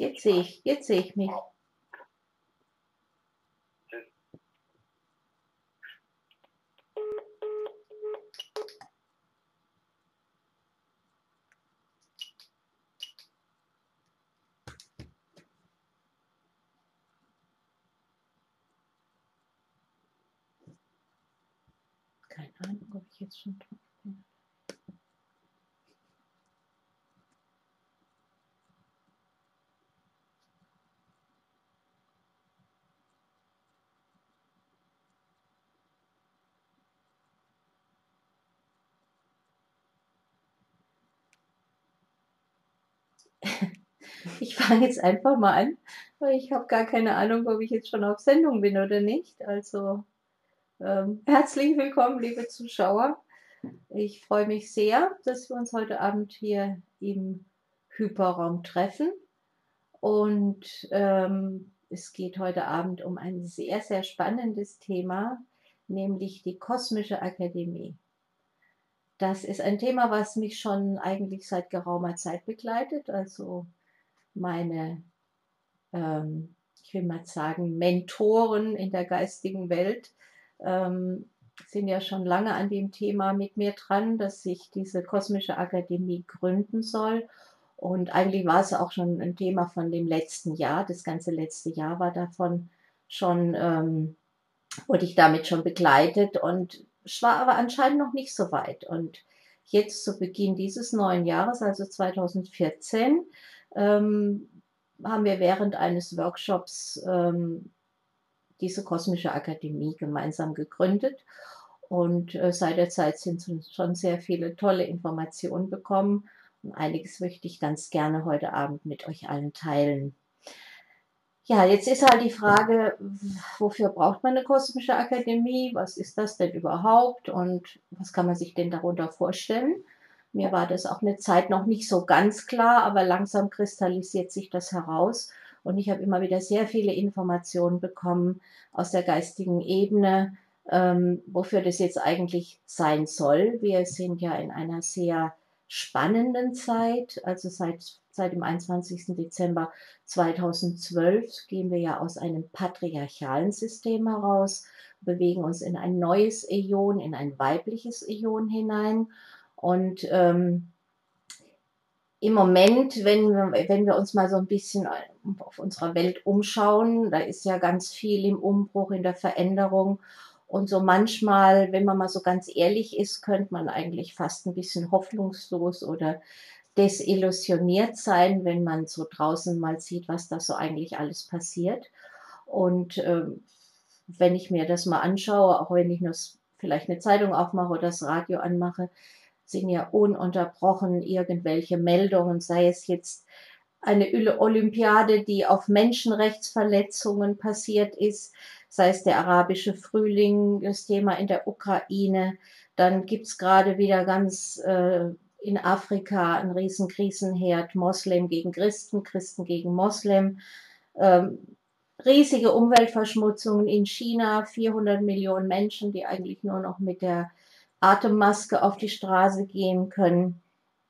Jetzt sehe ich mich. Keine Ahnung, ob ich jetzt schon drauf bin. Ich fange jetzt einfach mal an, weil ich habe gar keine Ahnung, ob ich jetzt schon auf Sendung bin oder nicht. Also herzlich willkommen, liebe Zuschauer. Ich freue mich sehr, dass wir uns heute Abend hier im Hyperraum treffen. Und es geht heute Abend um ein sehr, sehr spannendes Thema, nämlich die Kosmische Akademie. Das ist ein Thema, was mich schon eigentlich seit geraumer Zeit begleitet. Also meine, ich will mal sagen, Mentoren in der geistigen Welt sind ja schon lange an dem Thema mit mir dran, dass sich diese Kosmische Akademie gründen soll. Und eigentlich war es auch schon ein Thema von dem letzten Jahr. Das ganze letzte Jahr war davon schon, wurde ich damit schon begleitet. Und es war aber anscheinend noch nicht so weit. Und jetzt zu Beginn dieses neuen Jahres, also 2014, haben wir während eines Workshops diese Kosmische Akademie gemeinsam gegründet. Und seit der Zeit sind schon sehr viele tolle Informationen bekommen. Und einiges möchte ich ganz gerne heute Abend mit euch allen teilen. Ja, jetzt ist halt die Frage, wofür braucht man eine Kosmische Akademie? Was ist das denn überhaupt? Und was kann man sich denn darunter vorstellen? Mir war das auch eine Zeit noch nicht so ganz klar, aber langsam kristallisiert sich das heraus. Und ich habe immer wieder sehr viele Informationen bekommen aus der geistigen Ebene, wofür das jetzt eigentlich sein soll. Wir sind ja in einer sehr spannenden Zeit, also seit dem 21. Dezember 2012 gehen wir ja aus einem patriarchalen System heraus, bewegen uns in ein neues Äon, in ein weibliches Äon hinein. Und im Moment, wenn wir uns mal so ein bisschen auf unserer Welt umschauen, da ist ja ganz viel im Umbruch, in der Veränderung. Und so manchmal, wenn man mal so ganz ehrlich ist, könnte man eigentlich fast ein bisschen hoffnungslos oder desillusioniert sein, wenn man so draußen mal sieht, was da so eigentlich alles passiert. Und wenn ich mir das mal anschaue, auch wenn ich nur vielleicht eine Zeitung aufmache oder das Radio anmache, sind ja ununterbrochen irgendwelche Meldungen, sei es jetzt eine Olympiade, die auf Menschenrechtsverletzungen passiert ist, sei es der arabische Frühling, das Thema in der Ukraine. Dann gibt's gerade wieder ganz in Afrika einen riesen Krisenherd, Moslem gegen Christen, Christen gegen Moslem. Ähm, riesige Umweltverschmutzungen in China, 400 Millionen Menschen, die eigentlich nur noch mit der Atemmaske auf die Straße gehen können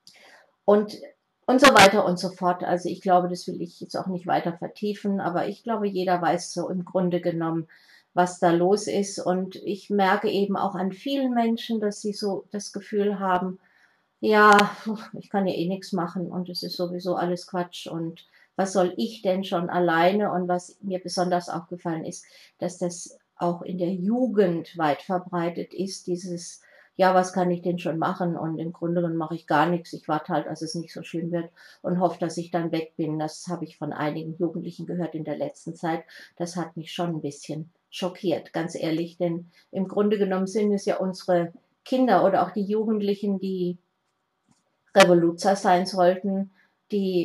und, und so weiter und so fort. Also ich glaube, das will ich jetzt auch nicht weiter vertiefen, aber ich glaube, jeder weiß so im Grunde genommen, was da los ist. Und ich merke eben auch an vielen Menschen, dass sie so das Gefühl haben, ja, ich kann ja eh nichts machen und es ist sowieso alles Quatsch und was soll ich denn schon alleine? Und was mir besonders aufgefallen ist, dass das auch in der Jugend weit verbreitet ist, dieses, ja, was kann ich denn schon machen? Und im Grunde genommen mache ich gar nichts. Ich warte halt, dass es nicht so schlimm wird und hoffe, dass ich dann weg bin. Das habe ich von einigen Jugendlichen gehört in der letzten Zeit. Das hat mich schon ein bisschen schockiert, ganz ehrlich, denn im Grunde genommen sind es ja unsere Kinder oder auch die Jugendlichen, die Revoluzer sein sollten, die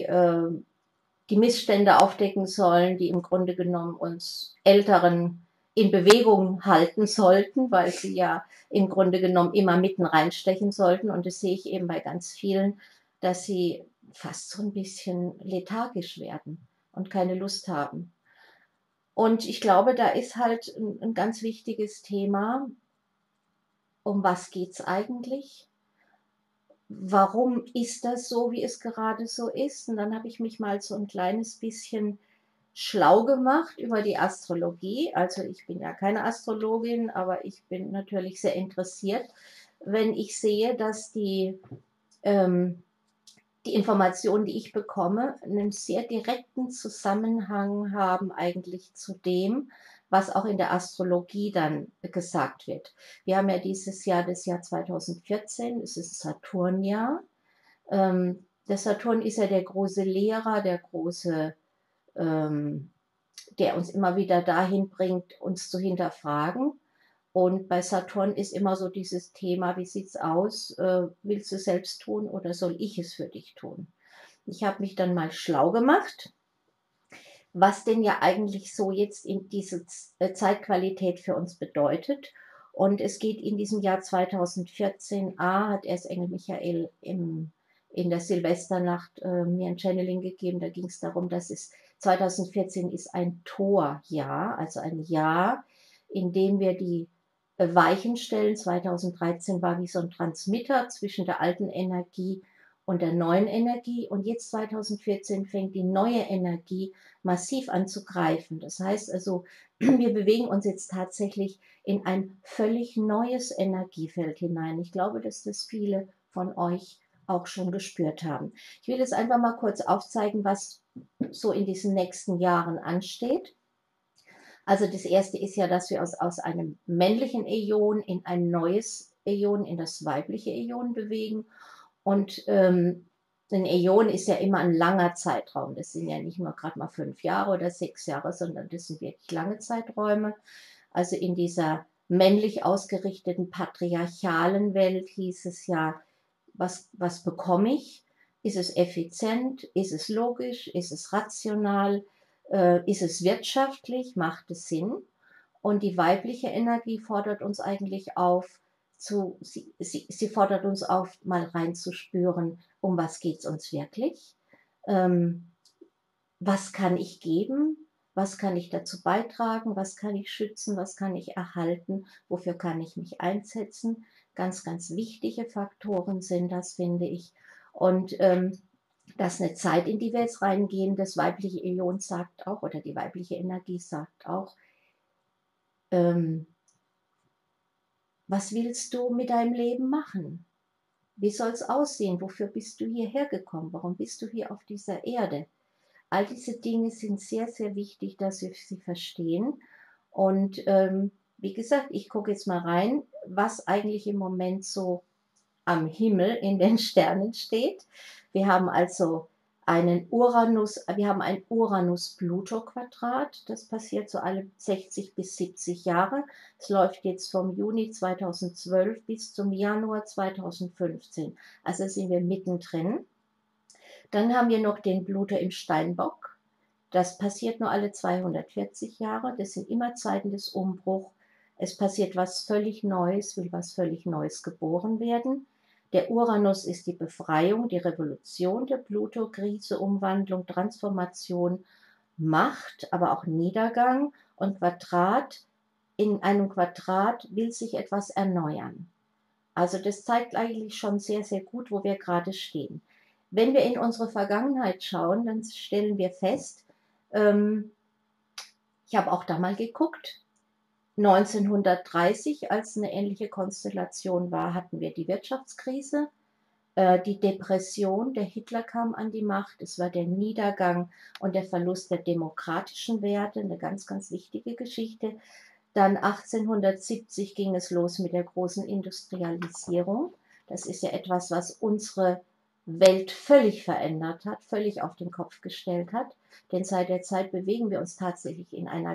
die Missstände aufdecken sollen, die im Grunde genommen uns Älteren in Bewegung halten sollten, weil sie ja im Grunde genommen immer mitten reinstechen sollten. Und das sehe ich eben bei ganz vielen, dass sie fast so ein bisschen lethargisch werden und keine Lust haben. Und ich glaube, da ist halt ein ganz wichtiges Thema, um was geht's eigentlich? warum ist das so, wie es gerade so ist? Und dann habe ich mich mal so ein kleines bisschen schlau gemacht über die Astrologie. Also ich bin ja keine Astrologin, aber ich bin natürlich sehr interessiert, wenn ich sehe, dass ähm, die Informationen, die ich bekomme, einen sehr direkten Zusammenhang haben eigentlich zu dem, was auch in der Astrologie dann gesagt wird. Wir haben ja dieses Jahr das Jahr 2014, es ist Saturnjahr. Der Saturn ist ja der große Lehrer, ähm, der uns immer wieder dahin bringt, uns zu hinterfragen. Und bei Saturn ist immer so dieses Thema, wie sieht's aus? Willst du selbst tun oder soll ich es für dich tun? Ich habe mich dann mal schlau gemacht, was denn ja eigentlich so jetzt in diese Zeitqualität für uns bedeutet. Und es geht in diesem Jahr 2014 hat Erzengel Michael in der Silvesternacht mir ein Channeling gegeben. Da ging es darum, dass es 2014 ist ein Torjahr, also ein Jahr, in dem wir die Weichen stellen. 2013 war wie so ein Transmitter zwischen der alten Energie und der neuen Energie. Und jetzt 2014 fängt die neue Energie massiv anzugreifen. Das heißt also, wir bewegen uns jetzt tatsächlich in ein völlig neues Energiefeld hinein. Ich glaube, dass das viele von euch auch schon gespürt haben. Ich will jetzt einfach mal kurz aufzeigen, was so in diesen nächsten Jahren ansteht. Also das erste ist ja, dass wir uns aus einem männlichen Äon in ein neues Äon, in das weibliche Äon bewegen. Und ein Äon ist ja immer ein langer Zeitraum. Das sind ja nicht nur gerade mal 5 Jahre oder 6 Jahre, sondern das sind wirklich lange Zeiträume. Also in dieser männlich ausgerichteten patriarchalen Welt hieß es ja, was bekomme ich? Ist es effizient? Ist es logisch? Ist es rational? Ist es wirtschaftlich? Macht es Sinn? Und die weibliche Energie fordert uns eigentlich auf, sie fordert uns auf, mal reinzuspüren, um was geht es uns wirklich? Ähm, Was kann ich geben? Was kann ich dazu beitragen? Was kann ich schützen? Was kann ich erhalten? Wofür kann ich mich einsetzen? Ganz, ganz wichtige Faktoren sind das, finde ich. Und das ist eine Zeit, in die wir jetzt reingehen. Das weibliche Ion sagt auch, oder die weibliche Energie sagt auch, ähm, was willst du mit deinem Leben machen? Wie soll es aussehen? Wofür bist du hierher gekommen? Warum bist du hier auf dieser Erde? All diese Dinge sind sehr, sehr wichtig, dass wir sie verstehen. Und wie gesagt, ich gucke jetzt mal rein, was eigentlich im Moment so am Himmel in den Sternen steht. Wir haben also wir haben ein Uranus-Pluto-Quadrat. Das passiert so alle 60 bis 70 Jahre. Es läuft jetzt vom Juni 2012 bis zum Januar 2015. Also sind wir mittendrin. Dann haben wir noch den Pluto im Steinbock. Das passiert nur alle 240 Jahre. Das sind immer Zeiten des Umbruchs. Es passiert was völlig Neues, will was völlig Neues geboren werden. Der Uranus ist die Befreiung, die Revolution, der Pluto, Krise, Umwandlung, Transformation, Macht, aber auch Niedergang und Quadrat. In einem Quadrat will sich etwas erneuern. Also das zeigt eigentlich schon sehr, sehr gut, wo wir gerade stehen. Wenn wir in unsere Vergangenheit schauen, dann stellen wir fest, ähm, ich habe auch da mal geguckt, 1930, als eine ähnliche Konstellation war, hatten wir die Wirtschaftskrise, die Depression, der Hitler kam an die Macht, es war der Niedergang und der Verlust der demokratischen Werte, eine ganz, ganz wichtige Geschichte. Dann 1870 ging es los mit der großen Industrialisierung. Das ist ja etwas, was unsere Welt völlig verändert hat, völlig auf den Kopf gestellt hat. Denn seit der Zeit bewegen wir uns tatsächlich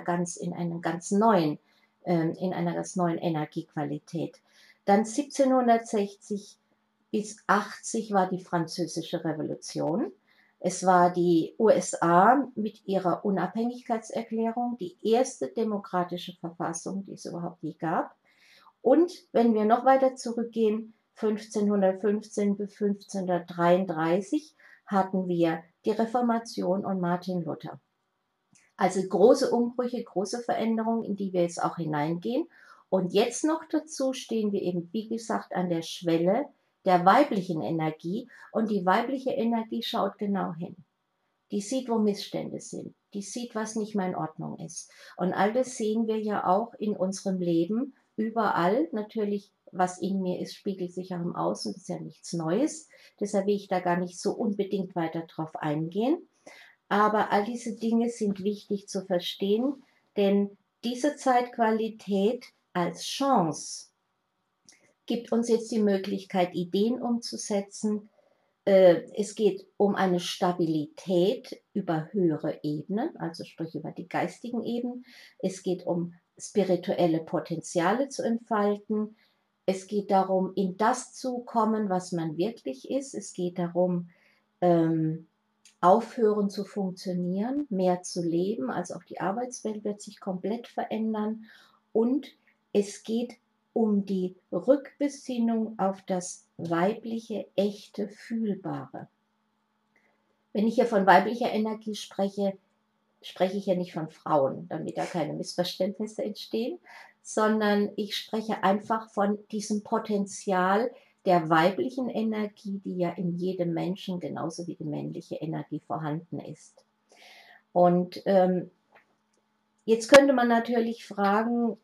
in einer ganz neuen Energiequalität. Dann 1760 bis 80 war die Französische Revolution. Es war die USA mit ihrer Unabhängigkeitserklärung, die erste demokratische Verfassung, die es überhaupt je gab. Und wenn wir noch weiter zurückgehen, 1515 bis 1533 hatten wir die Reformation und Martin Luther. Also große Umbrüche, große Veränderungen, in die wir jetzt auch hineingehen. Und jetzt noch dazu stehen wir eben, wie gesagt, an der Schwelle der weiblichen Energie. Und die weibliche Energie schaut genau hin. Die sieht, wo Missstände sind. Die sieht, was nicht mehr in Ordnung ist. Und all das sehen wir ja auch in unserem Leben überall. Natürlich, was in mir ist, spiegelt sich auch im Außen. Das ist ja nichts Neues. Deshalb will ich da gar nicht so unbedingt weiter drauf eingehen. Aber all diese Dinge sind wichtig zu verstehen, denn diese Zeitqualität als Chance gibt uns jetzt die Möglichkeit, Ideen umzusetzen. Es geht um eine Stabilität über höhere Ebenen, also sprich über die geistigen Ebenen. Es geht um spirituelle Potenziale zu entfalten. Es geht darum, in das zu kommen, was man wirklich ist. Es geht darum, aufhören zu funktionieren, mehr zu leben. Also auch die Arbeitswelt wird sich komplett verändern. Und es geht um die Rückbesinnung auf das weibliche, echte, fühlbare. Wenn ich hier von weiblicher Energie spreche, spreche ich ja nicht von Frauen, damit da keine Missverständnisse entstehen, sondern ich spreche einfach von diesem Potenzial der weiblichen Energie, die ja in jedem Menschen genauso wie die männliche Energie vorhanden ist. Und jetzt könnte man natürlich fragen,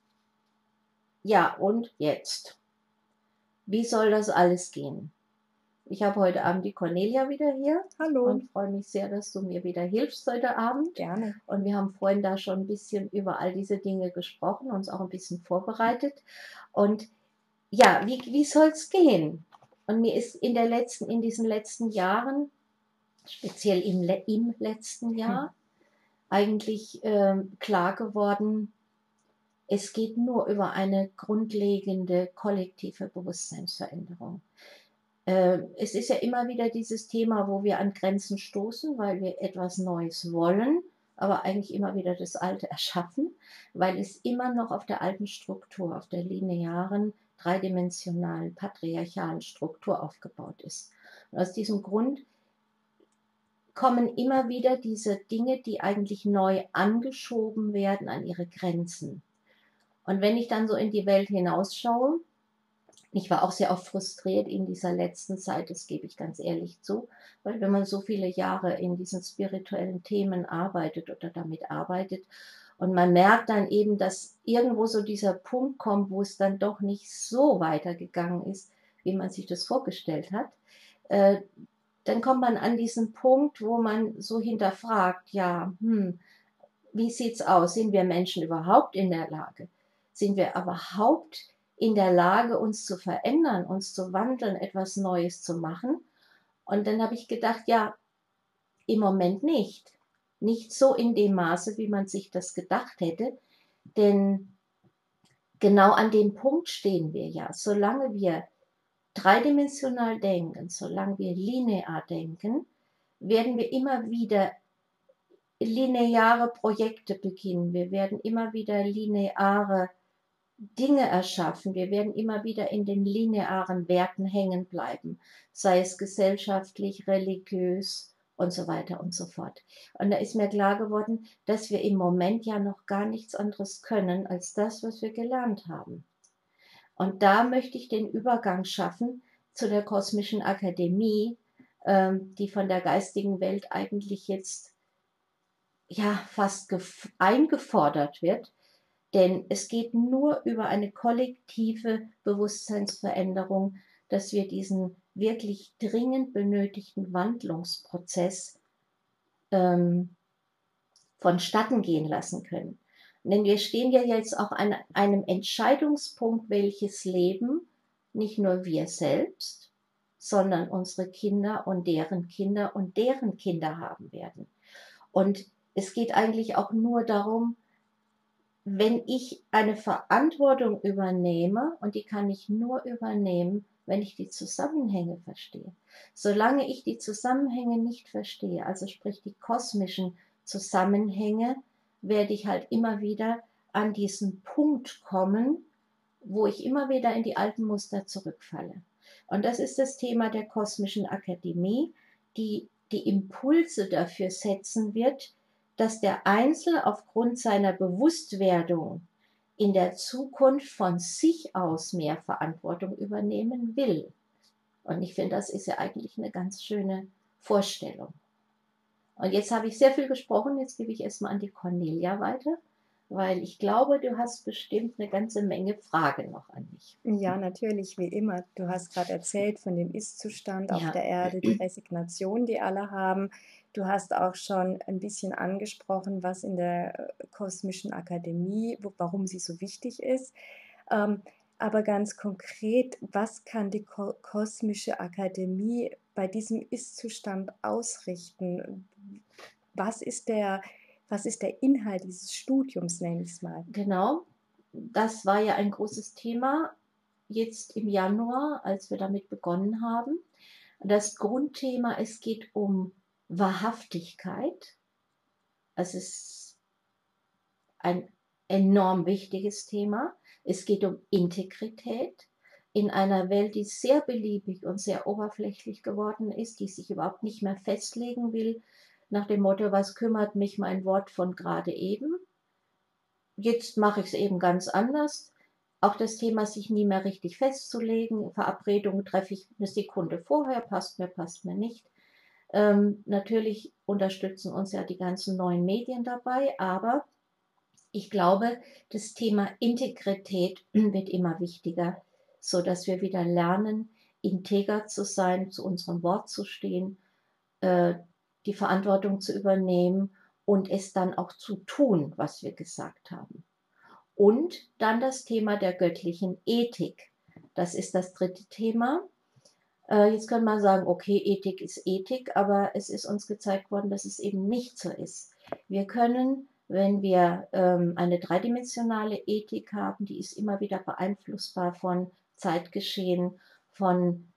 ja und jetzt? Wie soll das alles gehen? Ich habe heute Abend die Cornelia wieder hier. Hallo. Und freue mich sehr, dass du mir wieder hilfst heute Abend. Gerne. Und wir haben vorhin da schon ein bisschen über all diese Dinge gesprochen, uns auch ein bisschen vorbereitet. Und ja, wie soll es gehen? Und mir ist in diesen letzten Jahren, speziell im letzten Jahr, eigentlich klar geworden, es geht nur über eine grundlegende kollektive Bewusstseinsveränderung. Es ist ja immer wieder dieses Thema, wo wir an Grenzen stoßen, weil wir etwas Neues wollen, aber eigentlich immer wieder das Alte erschaffen, weil es immer noch auf der alten Struktur, auf der linearen, dreidimensionalen, patriarchalen Struktur aufgebaut ist. Und aus diesem Grund kommen immer wieder diese Dinge, die eigentlich neu angeschoben werden, an ihre Grenzen. Und wenn ich dann so in die Welt hinausschaue, ich war auch sehr oft frustriert in dieser letzten Zeit, das gebe ich ganz ehrlich zu, weil wenn man so viele Jahre in diesen spirituellen Themen arbeitet oder damit arbeitet und man merkt dann eben, dass irgendwo so dieser Punkt kommt, wo es dann doch nicht so weitergegangen ist, wie man sich das vorgestellt hat, äh, dann kommt man an diesen Punkt, wo man so hinterfragt, ja, wie sieht's aus? Sind wir Menschen überhaupt in der Lage? Sind wir überhaupt in der Lage, uns zu verändern, uns zu wandeln, etwas Neues zu machen? Und dann habe ich gedacht, ja, im Moment nicht. Nicht so in dem Maße, wie man sich das gedacht hätte, denn genau an dem Punkt stehen wir ja. Solange wir dreidimensional denken, solange wir linear denken, werden wir immer wieder lineare Projekte beginnen. Wir werden immer wieder lineare Dinge erschaffen. Wir werden immer wieder in den linearen Werten hängen bleiben, sei es gesellschaftlich, religiös und so weiter und so fort. Und da ist mir klar geworden, dass wir im Moment ja noch gar nichts anderes können als das, was wir gelernt haben. Und da möchte ich den Übergang schaffen zu der kosmischen Akademie, die von der geistigen Welt eigentlich jetzt ja fast eingefordert wird, denn es geht nur über eine kollektive Bewusstseinsveränderung, dass wir diesen wirklich dringend benötigten Wandlungsprozess ähm, vonstatten gehen lassen können. Denn wir stehen ja jetzt auch an einem Entscheidungspunkt, welches Leben nicht nur wir selbst, sondern unsere Kinder und deren Kinder haben werden. Und es geht eigentlich auch nur darum, wenn ich eine Verantwortung übernehme, und die kann ich nur übernehmen, wenn ich die Zusammenhänge verstehe. Solange ich die Zusammenhänge nicht verstehe, also sprich die kosmischen Zusammenhänge, werde ich halt immer wieder an diesen Punkt kommen, wo ich immer wieder in die alten Muster zurückfalle. Und das ist das Thema der kosmischen Akademie, die die Impulse dafür setzen wird, dass der Einzelne aufgrund seiner Bewusstwerdung in der Zukunft von sich aus mehr Verantwortung übernehmen will. Und ich finde, das ist ja eigentlich eine ganz schöne Vorstellung. Und jetzt habe ich sehr viel gesprochen, jetzt gebe ich erstmal an die Cornelia weiter, weil ich glaube, du hast bestimmt eine ganze Menge Fragen noch an mich. Ja, natürlich, wie immer. Du hast gerade erzählt von dem Ist-Zustand auf Ja, der Erde, die Resignation, die alle haben. Du hast auch schon ein bisschen angesprochen, was in der kosmischen Akademie, warum sie so wichtig ist. Ähm, aber ganz konkret, was kann die kosmische Akademie bei diesem Ist-Zustand ausrichten? Was ist was ist der Inhalt dieses Studiums, nenne ich es mal? genau. Das war ja ein großes Thema jetzt im Januar, als wir damit begonnen haben. Das Grundthema, es geht um Wahrhaftigkeit. Es ist ein enorm wichtiges Thema. Es geht um Integrität in einer Welt, die sehr beliebig und sehr oberflächlich geworden ist, die sich überhaupt nicht mehr festlegen will, nach dem Motto, was kümmert mich mein Wort von gerade eben? Jetzt mache ich es eben ganz anders. Auch das Thema, sich nie mehr richtig festzulegen. Verabredungen treffe ich eine Sekunde vorher, passt mir nicht. Natürlich unterstützen uns ja die ganzen neuen Medien dabei, aber ich glaube, das Thema Integrität wird immer wichtiger, so dass wir wieder lernen, integer zu sein, zu unserem Wort zu stehen, äh, die Verantwortung zu übernehmen und es dann auch zu tun, was wir gesagt haben. Und dann das Thema der göttlichen Ethik. Das ist das dritte Thema. Jetzt kann man sagen, okay, Ethik ist Ethik, aber es ist uns gezeigt worden, dass es eben nicht so ist. Wir können, wenn wir eine dreidimensionale Ethik haben, die ist immer wieder beeinflussbar von Zeitgeschehen, von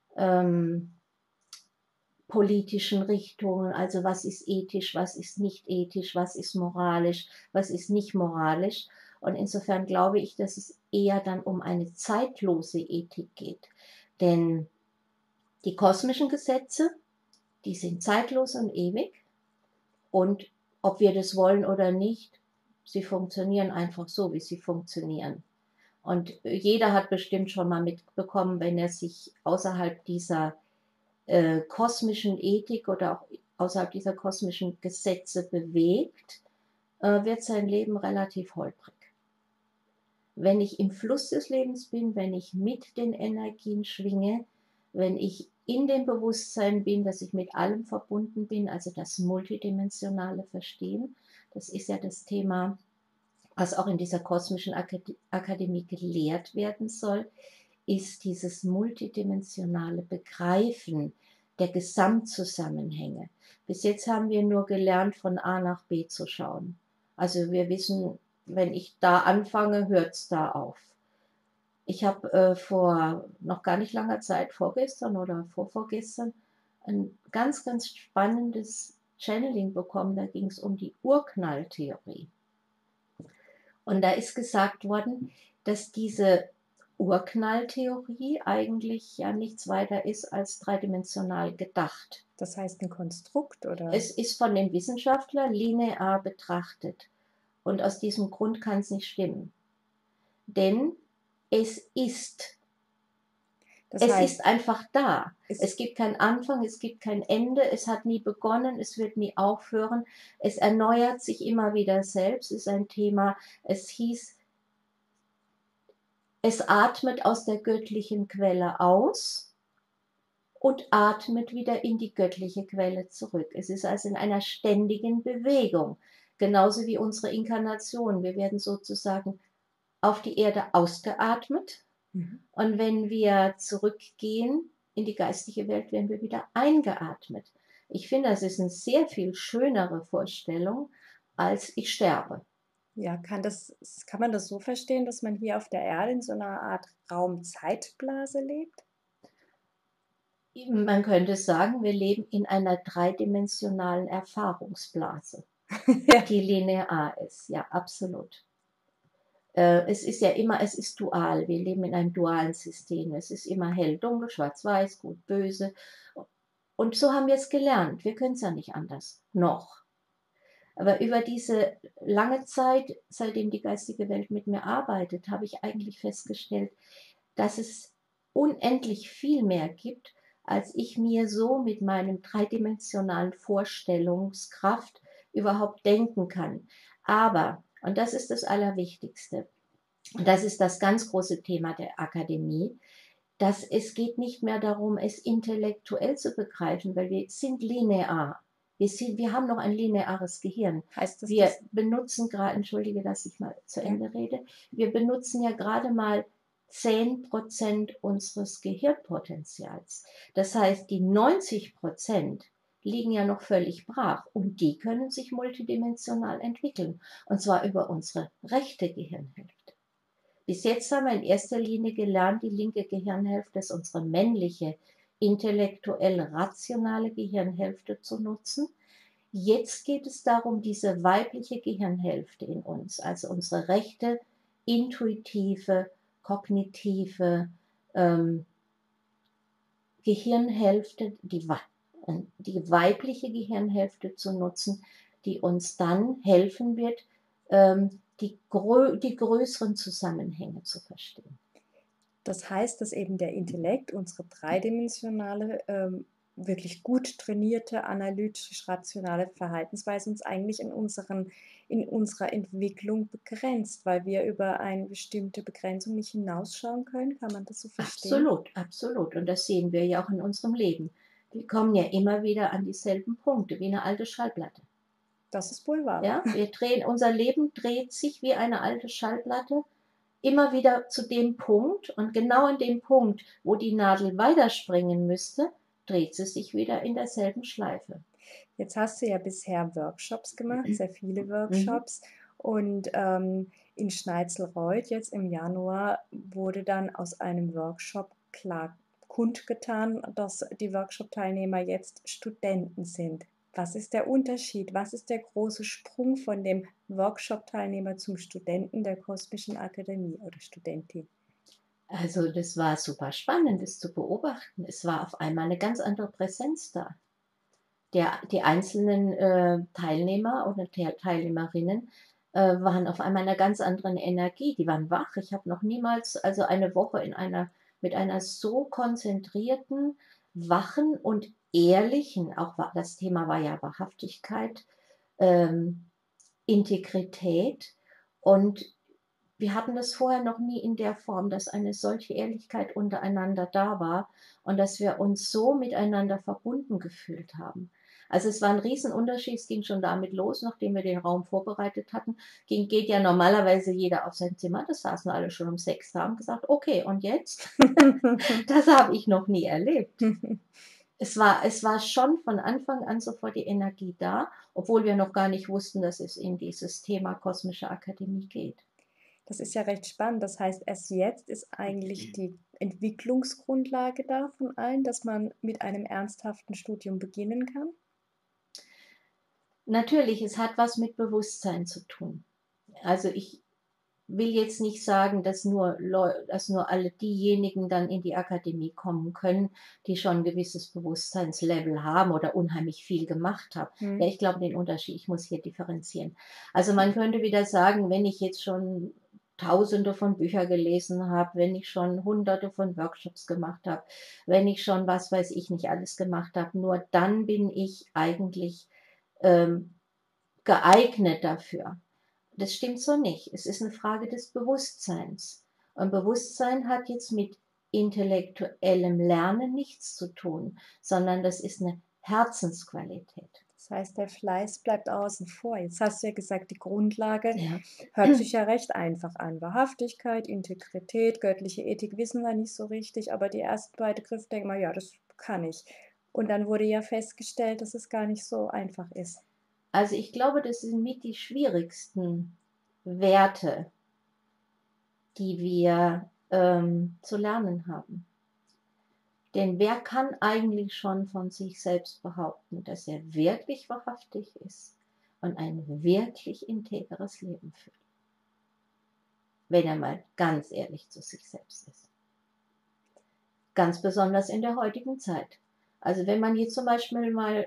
politischen Richtungen, also was ist ethisch, was ist nicht ethisch, was ist moralisch, was ist nicht moralisch. Und insofern glaube ich, dass es eher dann um eine zeitlose Ethik geht. Denn die kosmischen Gesetze, die sind zeitlos und ewig. Und ob wir das wollen oder nicht, sie funktionieren einfach so, wie sie funktionieren. Und jeder hat bestimmt schon mal mitbekommen, wenn er sich außerhalb dieser kosmischen Ethik oder auch außerhalb dieser kosmischen Gesetze bewegt, wird sein Leben relativ holprig. Wenn ich im Fluss des Lebens bin, wenn ich mit den Energien schwinge, wenn ich in dem Bewusstsein bin, dass ich mit allem verbunden bin, also das multidimensionale Verstehen, das ist ja das Thema, was auch in dieser kosmischen Akademie gelehrt werden soll, ist dieses multidimensionale Begreifen der Gesamtzusammenhänge. Bis jetzt haben wir nur gelernt, von A nach B zu schauen. Also wir wissen, wenn ich da anfange, hört es da auf. Ich habe vor noch gar nicht langer Zeit, vorgestern oder vorvorgestern, ein ganz, ganz spannendes Channeling bekommen. Da ging es um die Urknalltheorie. Und da ist gesagt worden, dass diese Urknalltheorie eigentlich ja nichts weiter ist als dreidimensional gedacht. Das heißt ein Konstrukt, oder? Es ist von den Wissenschaftlern linear betrachtet. Und aus diesem Grund kann es nicht stimmen. Denn es ist. Das Es heißt, ist einfach da. es Es gibt keinen Anfang, es gibt kein Ende, es hat nie begonnen, es wird nie aufhören. Es erneuert sich immer wieder selbst, ist ein Thema. Es hieß, es atmet aus der göttlichen Quelle aus und atmet wieder in die göttliche Quelle zurück. Es ist also in einer ständigen Bewegung, genauso wie unsere Inkarnation. Wir werden sozusagen auf die Erde ausgeatmet Mhm. und wenn wir zurückgehen in die geistige Welt, werden wir wieder eingeatmet. Ich finde, das ist eine sehr viel schönere Vorstellung, als ich sterbe. Ja, kann man das so verstehen, dass man hier auf der Erde in so einer Art Raum-Zeitblase lebt? Man könnte sagen, wir leben in einer dreidimensionalen Erfahrungsblase, Ja. die linear ist. Ja, absolut. Es ist ja immer, es ist dual. Wir leben in einem dualen System. Es ist immer hell, dunkel, schwarz, weiß, gut, böse. Und so haben wir es gelernt. Wir können es ja nicht anders. Noch. Aber über diese lange Zeit, seitdem die geistige Welt mit mir arbeitet, habe ich eigentlich festgestellt, dass es unendlich viel mehr gibt als ich mir so mit meinem dreidimensionalen Vorstellungskraft überhaupt denken kann. Aber, und das ist das Allerwichtigste, und das ist das ganz große Thema der Akademie, dass es geht nicht mehr darum, es intellektuell zu begreifen, weil wir sind linear. Wir haben noch ein lineares Gehirn. Heißt das, Wir benutzen gerade, entschuldige, dass ich mal zu Ja. Ende rede, wir benutzen ja gerade mal 10% unseres Gehirnpotenzials. Das heißt, die 90% liegen ja noch völlig brach und die können sich multidimensional entwickeln. Und zwar über unsere rechte Gehirnhälfte. Bis jetzt haben wir in erster Linie gelernt, die linke Gehirnhälfte ist unsere männliche, intellektuell rationale Gehirnhälfte zu nutzen. Jetzt geht es darum, diese weibliche Gehirnhälfte in uns, also unsere rechte, intuitive, kognitive Gehirnhälfte, die weibliche Gehirnhälfte zu nutzen, die uns dann helfen wird, die größeren Zusammenhänge zu verstehen. Das heißt, dass eben der Intellekt, unsere dreidimensionale, wirklich gut trainierte, analytisch-rationale Verhaltensweise uns eigentlich in unserer Entwicklung begrenzt, weil wir über eine bestimmte Begrenzung nicht hinausschauen können. Kann man das so verstehen? Absolut, absolut. Und das sehen wir ja auch in unserem Leben. Wir kommen ja immer wieder an dieselben Punkte, wie eine alte Schallplatte. Das ist wohl wahr. Ja, unser Leben dreht sich wie eine alte Schallplatte immer wieder zu dem Punkt und genau in dem Punkt, wo die Nadel weiterspringen müsste, dreht sie sich wieder in derselben Schleife. Jetzt hast du ja bisher Workshops gemacht, sehr viele Workshops. Und in Schneizelreuth jetzt im Januar wurde dann aus einem Workshop klar kundgetan, dass die Workshop-Teilnehmer jetzt Studenten sind. Was ist der Unterschied? Was ist der große Sprung von dem Workshop-Teilnehmer zum Studenten der Kosmischen Akademie oder Studentin? Also das war super spannend, das zu beobachten. Es war auf einmal eine ganz andere Präsenz da. Die einzelnen Teilnehmer oder Teilnehmerinnen waren auf einmal in einer ganz anderen Energie. Die waren wach. Ich habe noch niemals, also eine Woche mit einer so konzentrierten, wachen und ehrlichen, auch das Thema war ja Wahrhaftigkeit, Integrität, und wir hatten das vorher noch nie in der Form, dass eine solche Ehrlichkeit untereinander da war und dass wir uns so miteinander verbunden gefühlt haben. Also es war ein Riesenunterschied, es ging schon damit los, nachdem wir den Raum vorbereitet hatten, geht ja normalerweise jeder auf sein Zimmer, das saßen alle schon um 6 da, haben gesagt, okay, und jetzt? Das habe ich noch nie erlebt. Es war schon von Anfang an sofort die Energie da, obwohl wir noch gar nicht wussten, dass es in dieses Thema Kosmische Akademie geht. Das ist ja recht spannend. Das heißt, erst jetzt ist eigentlich die Entwicklungsgrundlage da von allen, dass man mit einem ernsthaften Studium beginnen kann? Natürlich, es hat was mit Bewusstsein zu tun. Also ich will jetzt nicht sagen, dass nur alle diejenigen dann in die Akademie kommen können, die schon ein gewisses Bewusstseinslevel haben oder unheimlich viel gemacht haben. Ja, ich glaube den Unterschied, ich muss hier differenzieren. Also man könnte wieder sagen, wenn ich jetzt schon Tausende von Büchern gelesen habe, wenn ich schon Hunderte von Workshops gemacht habe, wenn ich schon was weiß ich nicht alles gemacht habe, nur dann bin ich eigentlich geeignet dafür. Das stimmt so nicht. Es ist eine Frage des Bewusstseins. Und Bewusstsein hat jetzt mit intellektuellem Lernen nichts zu tun, sondern das ist eine Herzensqualität. Das heißt, der Fleiß bleibt außen vor. Jetzt hast du ja gesagt, die Grundlage Ja. hört sich ja recht einfach an. Wahrhaftigkeit, Integrität, göttliche Ethik wissen wir nicht so richtig, aber die ersten beiden Begriffe denken wir, ja, das kann ich. Und dann wurde ja festgestellt, dass es gar nicht so einfach ist. Also ich glaube, das sind mit die schwierigsten Werte, die wir zu lernen haben. Denn wer kann eigentlich schon von sich selbst behaupten, dass er wirklich wahrhaftig ist und ein wirklich integres Leben führt? Wenn er mal ganz ehrlich zu sich selbst ist. Ganz besonders in der heutigen Zeit. Also wenn man jetzt zum Beispiel mal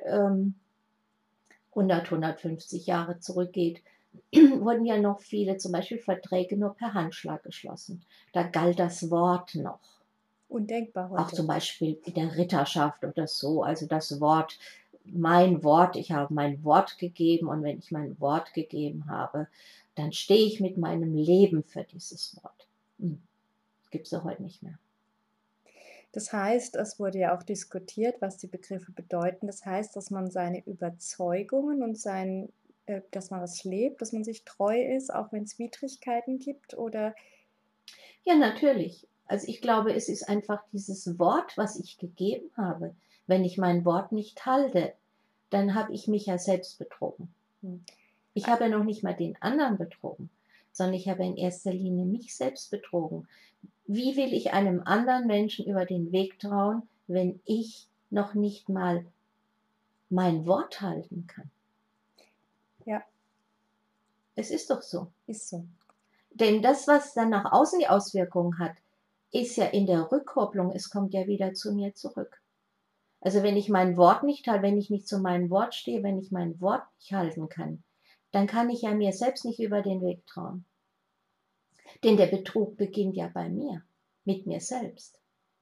100, 150 Jahre zurückgeht, wurden ja noch viele zum Beispiel Verträge nur per Handschlag geschlossen. Da galt das Wort noch. Undenkbar Auch heute. zum Beispiel in der Ritterschaft oder so. Also das Wort, mein Wort, ich habe mein Wort gegeben und wenn ich mein Wort gegeben habe, dann stehe ich mit meinem Leben für dieses Wort. Gibt es ja heute nicht mehr. Das heißt, es wurde ja auch diskutiert, was die Begriffe bedeuten. Das heißt, dass man seine Überzeugungen und dass man was lebt, dass man sich treu ist, auch wenn es Widrigkeiten gibt, oder? Ja, natürlich. Also ich glaube, es ist einfach dieses Wort, was ich gegeben habe. Wenn ich mein Wort nicht halte, dann habe ich mich ja selbst betrogen. Hm. Ich habe ja noch nicht mal den anderen betrogen, sondern ich habe in erster Linie mich selbst betrogen. Wie will ich einem anderen Menschen über den Weg trauen, wenn ich noch nicht mal mein Wort halten kann? Ja, Es ist doch so. ist so. Denn das, was dann nach außen die Auswirkungen hat, ist ja in der Rückkopplung, es kommt ja wieder zu mir zurück. Also wenn ich mein Wort nicht halte, wenn ich nicht zu meinem Wort stehe, wenn ich mein Wort nicht halten kann, dann kann ich ja mir selbst nicht über den Weg trauen. Denn der Betrug beginnt ja bei mir, mit mir selbst.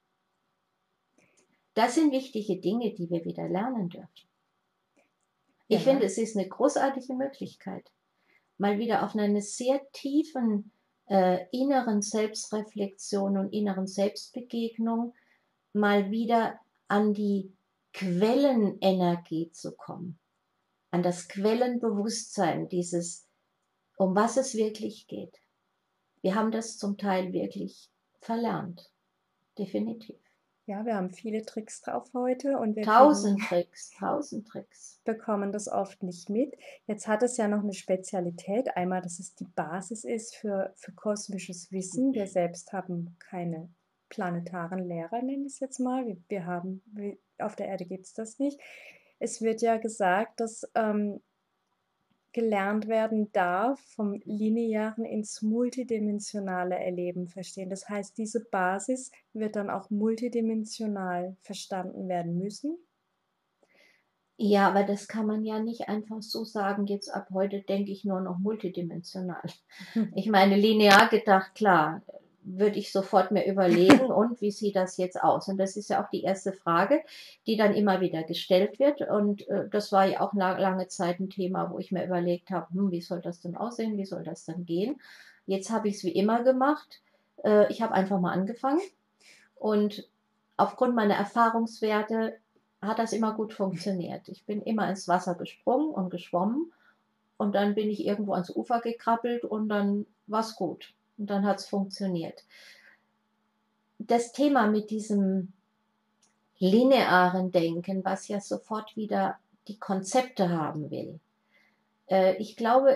Das sind wichtige Dinge, die wir wieder lernen dürfen. Ich Ja, finde, es ist eine großartige Möglichkeit, mal wieder auf eine sehr tiefen inneren Selbstreflexion und inneren Selbstbegegnung mal wieder an die Quellenenergie zu kommen, an das Quellenbewusstsein, dieses, um was es wirklich geht. Wir haben das zum Teil wirklich verlernt, definitiv. ja, wir haben viele Tricks drauf heute und wir Tausend Tricks. bekommen das oft nicht mit. Jetzt hat es ja noch eine Spezialität. Einmal, dass es die Basis ist für kosmisches Wissen. Wir selbst haben keine planetaren Lehrer, nenne ich es jetzt mal. Auf der Erde gibt es das nicht. Es wird ja gesagt, dass gelernt werden darf, vom Linearen ins multidimensionale Erleben verstehen. Das heißt, diese Basis wird dann auch multidimensional verstanden werden müssen. Ja, aber das kann man ja nicht einfach so sagen, jetzt ab heute denke ich nur noch multidimensional. Ich meine, linear gedacht, klar, würde ich sofort mir überlegen, und wie sieht das jetzt aus? Und das ist ja auch die erste Frage, die dann immer wieder gestellt wird. Und das war ja auch lange Zeit ein Thema, wo ich mir überlegt habe, wie soll das denn aussehen, wie soll das dann gehen? Jetzt habe ich es wie immer gemacht. Ich habe einfach mal angefangen und aufgrund meiner Erfahrungswerte hat das immer gut funktioniert. Ich bin immer ins Wasser gesprungen und geschwommen und dann bin ich irgendwo ans Ufer gekrabbelt und dann war es gut. Und dann hat es funktioniert. Das Thema mit diesem linearen Denken, was ja sofort wieder die Konzepte haben will. Ich glaube,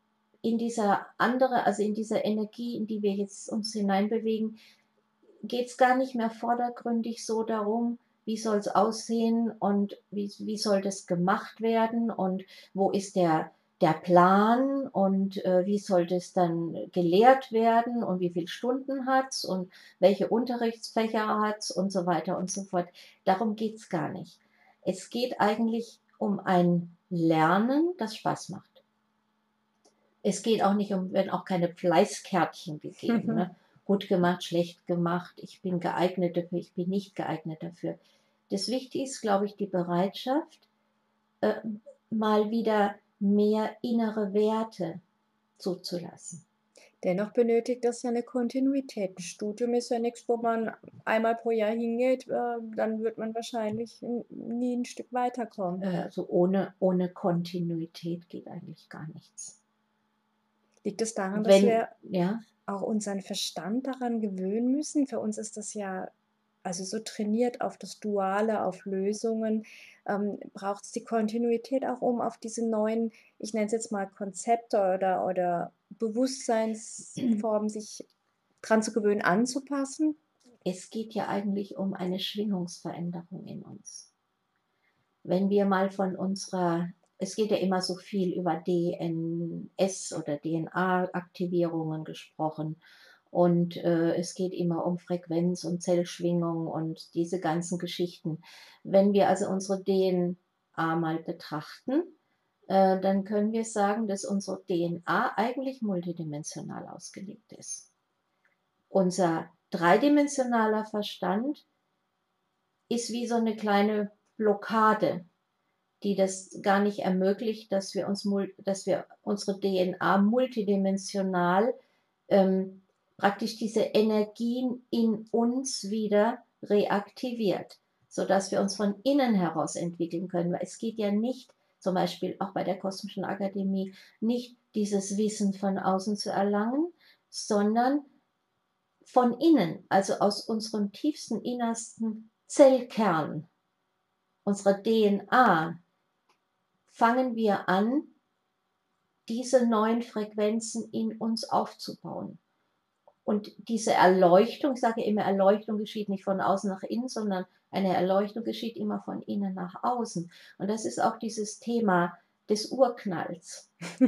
also in dieser Energie, in die wir jetzt uns hineinbewegen, geht es gar nicht mehr vordergründig so darum, wie soll es aussehen und wie soll das gemacht werden und wo ist der Plan und wie soll das dann gelehrt werden und wie viele Stunden hat es und welche Unterrichtsfächer hat es und so weiter und so fort. Darum geht es gar nicht. Es geht eigentlich um ein Lernen, das Spaß macht. Es geht auch nicht werden auch keine Fleißkärtchen gegeben. Ne? Gut gemacht, schlecht gemacht, ich bin geeignet dafür, ich bin nicht geeignet dafür. Das Wichtige ist, glaube ich, die Bereitschaft, äh, mal wieder mehr innere Werte zuzulassen. Dennoch benötigt das ja eine Kontinuität. Ein Studium ist ja nichts, wo man einmal pro Jahr hingeht, dann wird man wahrscheinlich nie ein Stück weiterkommen. Also ohne Kontinuität geht eigentlich gar nichts. Liegt es daran, dass Wenn, wir ja, auch unseren Verstand daran gewöhnen müssen? Für uns ist das ja also so trainiert auf das Duale, auf Lösungen. Braucht es die Kontinuität auch, um auf diese neuen, ich nenne es jetzt mal Konzepte oder Bewusstseinsformen sich dran zu gewöhnen, anzupassen? es geht ja eigentlich um eine Schwingungsveränderung in uns. Wenn wir mal es geht ja immer so viel über DNS oder DNA-Aktivierungen gesprochen und es geht immer um Frequenz und Zellschwingung und diese ganzen Geschichten. Wenn wir also unsere DNA mal betrachten, dann können wir sagen, dass unsere DNA eigentlich multidimensional ausgelegt ist. Unser dreidimensionaler Verstand ist wie so eine kleine Blockade, die das gar nicht ermöglicht, dass wir unsere DNA multidimensional praktisch diese Energien in uns wieder reaktiviert, sodass wir uns von innen heraus entwickeln können. Weil es geht ja nicht, zum Beispiel auch bei der Kosmischen Akademie, nicht dieses Wissen von außen zu erlangen, sondern von innen, also aus unserem tiefsten, innersten Zellkern, unserer DNA, fangen wir an, diese neuen Frequenzen in uns aufzubauen. Und diese Erleuchtung, ich sage immer, Erleuchtung geschieht nicht von außen nach innen, sondern eine Erleuchtung geschieht immer von innen nach außen. Und das ist auch dieses Thema des Urknalls.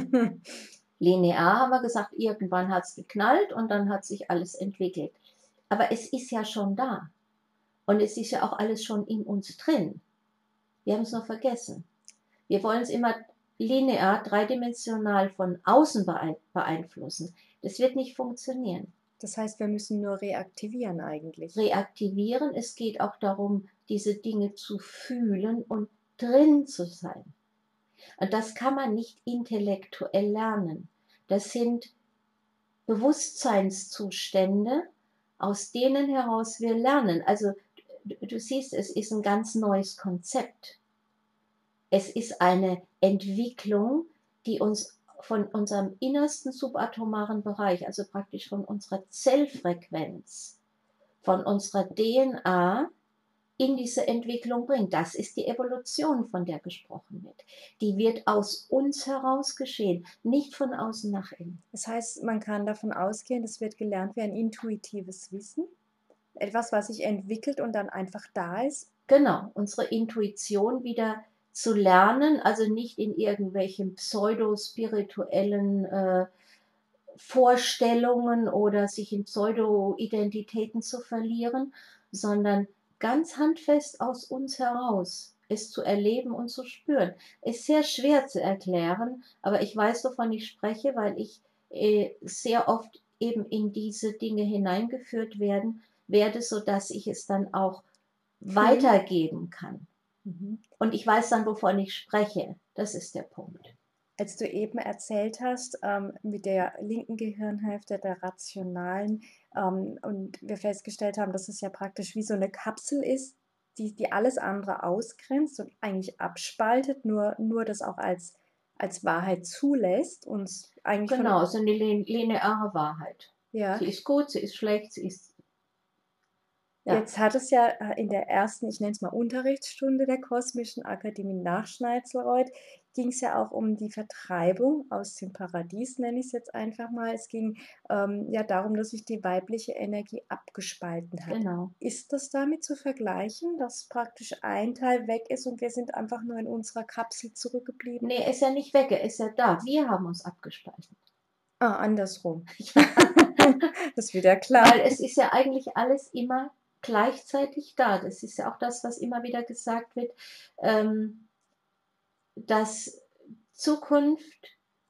Linear haben wir gesagt, irgendwann hat es geknallt und dann hat sich alles entwickelt. Aber es ist ja schon da. Und es ist ja auch alles schon in uns drin. Wir haben es nur vergessen. Wir wollen es immer linear, dreidimensional von außen beeinflussen. Das wird nicht funktionieren. Das heißt, wir müssen nur reaktivieren eigentlich. Reaktivieren, es geht auch darum, diese Dinge zu fühlen und drin zu sein. Und das kann man nicht intellektuell lernen. Das sind Bewusstseinszustände, aus denen heraus wir lernen. Also du siehst, es ist ein ganz neues Konzept. Es ist eine Entwicklung, die uns von unserem innersten subatomaren Bereich, also praktisch von unserer Zellfrequenz, von unserer DNA in diese Entwicklung bringt. Das ist die Evolution, von der gesprochen wird. Die wird aus uns heraus geschehen, nicht von außen nach innen. Das heißt, man kann davon ausgehen, es wird gelernt wie ein intuitives Wissen, etwas, was sich entwickelt und dann einfach da ist. Genau, unsere Intuition wieder zu lernen, also nicht in irgendwelchen pseudo-spirituellen Vorstellungen oder sich in Pseudo-Identitäten zu verlieren, sondern ganz handfest aus uns heraus es zu erleben und zu spüren. Ist sehr schwer zu erklären, aber ich weiß, wovon ich spreche, weil ich sehr oft eben in diese Dinge hineingeführt werde, sodass ich es dann auch weitergeben kann. Und ich weiß dann, wovon ich spreche. Das ist der Punkt. Als du eben erzählt hast, mit der linken Gehirnhälfte, der rationalen, und wir festgestellt haben, dass es ja praktisch wie so eine Kapsel ist, die alles andere ausgrenzt und eigentlich abspaltet, nur das auch als Wahrheit zulässt, uns eigentlich genau, es ist eine lineare Wahrheit. Ja. Sie ist gut, sie ist schlecht, sie ist... Ja. Jetzt hat es ja in der ersten, ich nenne es mal Unterrichtsstunde der Kosmischen Akademie nach Schneitzelreuth, ging es ja auch um die Vertreibung aus dem Paradies, nenne ich es jetzt einfach mal. Es ging ja darum, dass sich die weibliche Energie abgespalten hat. Genau. Ist das damit zu vergleichen, dass praktisch ein Teil weg ist und wir sind einfach nur in unserer Kapsel zurückgeblieben? Nee, ist ja nicht weg, er ist ja da. Wir haben uns abgespalten. Ah, andersrum. Das ist wieder klar. Weil es ist ja eigentlich alles immer gleichzeitig da. Das ist ja auch das, was immer wieder gesagt wird, dass Zukunft,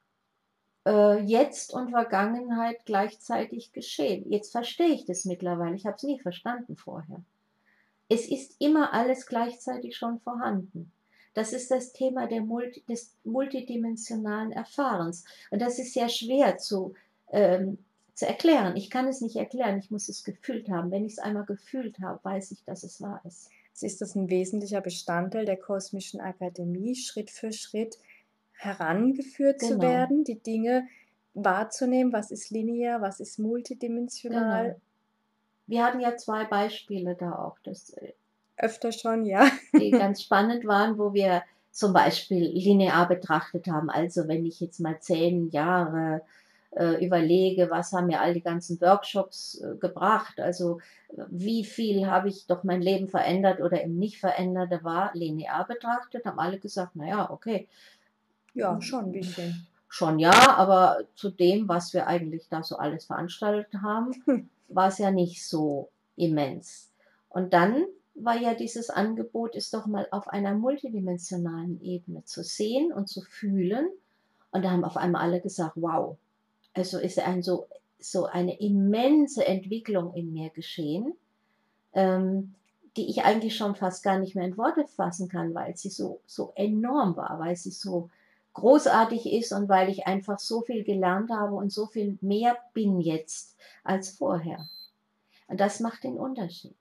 Jetzt und Vergangenheit gleichzeitig geschehen. Jetzt verstehe ich das mittlerweile. Ich habe es nie verstanden vorher. Es ist immer alles gleichzeitig schon vorhanden. Das ist das Thema des multidimensionalen Erfahrens. Und das ist sehr schwer zu erklären. Ich kann es nicht erklären, ich muss es gefühlt haben. Wenn ich es einmal gefühlt habe, weiß ich, dass es wahr ist. Ist das ein wesentlicher Bestandteil der Kosmischen Akademie, Schritt für Schritt herangeführt zu werden, die Dinge wahrzunehmen, was ist linear, was ist multidimensional. Genau. Wir hatten ja 2 Beispiele da auch, öfter schon, ja. Die ganz spannend waren, wo wir zum Beispiel linear betrachtet haben. Also wenn ich jetzt mal 10 Jahre überlege, was haben mir all die ganzen Workshops gebracht, also wie viel habe ich doch mein Leben verändert oder eben nicht verändert, da war linear betrachtet, haben alle gesagt, naja, okay. Ja, schon ein bisschen. Schon ja, aber zu dem, was wir eigentlich da so alles veranstaltet haben, war es ja nicht so immens. Und dann war ja dieses Angebot, ist doch mal auf einer multidimensionalen Ebene zu sehen und zu fühlen. Und da haben auf einmal alle gesagt, wow. Also ist ein so so eine immense Entwicklung in mir geschehen, die ich eigentlich schon fast gar nicht mehr in Worte fassen kann, weil sie so enorm war, weil sie so großartig ist und weil ich einfach so viel gelernt habe und so viel mehr bin jetzt als vorher. Und das macht den Unterschied.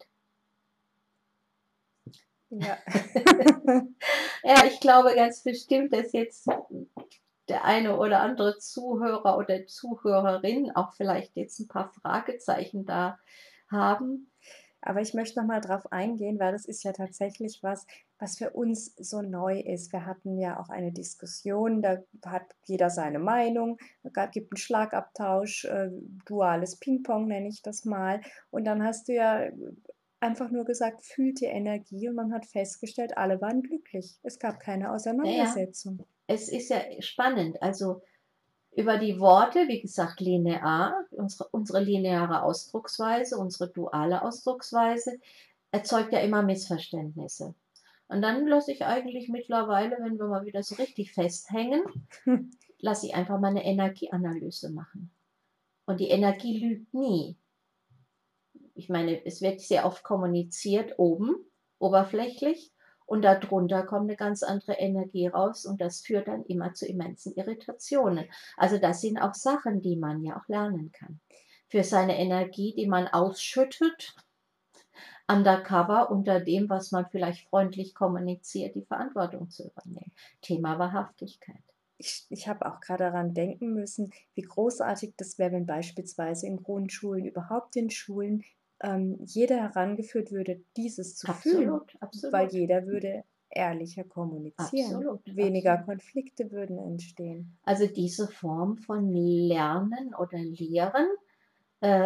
Ja. Ja, ich glaube ganz bestimmt, dass jetzt der eine oder andere Zuhörer oder Zuhörerin auch vielleicht jetzt ein paar Fragezeichen da haben. Aber ich möchte noch mal drauf eingehen, weil das ist ja tatsächlich was, was für uns so neu ist. Wir hatten ja auch eine Diskussion, da hat jeder seine Meinung, gibt einen Schlagabtausch, duales Pingpong nenne ich das mal. Und dann hast du ja einfach nur gesagt: „Fühlt die Energie“, und man hat festgestellt, alle waren glücklich. Es gab keine Naja, Auseinandersetzung. es ist ja spannend. Also über die Worte, wie gesagt, linear, unsere lineare Ausdrucksweise, unsere duale Ausdrucksweise, erzeugt ja immer Missverständnisse. Und dann lasse ich eigentlich mittlerweile, wenn wir mal wieder so richtig festhängen, lasse ich einfach mal eine Energieanalyse machen. Und die Energie lügt nie. Ich meine, es wird sehr oft kommuniziert oben, oberflächlich, und darunter kommt eine ganz andere Energie raus und das führt dann immer zu immensen Irritationen. Also das sind auch Sachen, die man ja auch lernen kann. Für seine Energie, die man ausschüttet, undercover unter dem, was man vielleicht freundlich kommuniziert, die Verantwortung zu übernehmen. Thema Wahrhaftigkeit. Ich habe auch gerade daran denken müssen, wie großartig das wäre, wenn beispielsweise in Grundschulen, überhaupt in Schulen, jeder herangeführt würde, dieses zu fühlen, Absolut, weil absolut, jeder würde ehrlicher kommunizieren. absolut, Weniger absolut. Konflikte würden entstehen. Also diese Form von Lernen oder Lehren äh,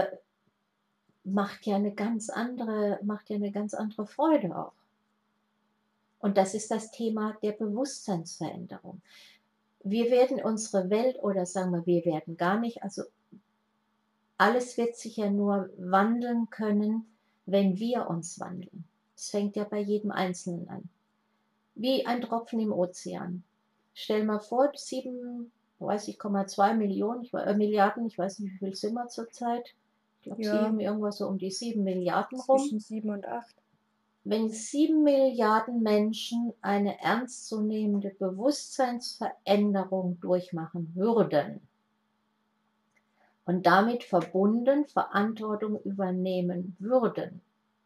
macht ja eine ganz andere Freude auch. Und das ist das Thema der Bewusstseinsveränderung. Wir werden unsere Welt, oder sagen wir werden gar nicht, also alles wird sich ja nur wandeln können, wenn wir uns wandeln. Das fängt ja bei jedem Einzelnen an. Wie ein Tropfen im Ozean. Stell mal vor, 7,2 Millionen, Milliarden, ich weiß nicht, wie viel sind wir zurzeit. Ich glaube Ja, 7, irgendwas so um die 7 Milliarden rum. zwischen 7 und 8. Wenn 7 Milliarden Menschen eine ernstzunehmende Bewusstseinsveränderung durchmachen würden und damit verbunden Verantwortung übernehmen würden,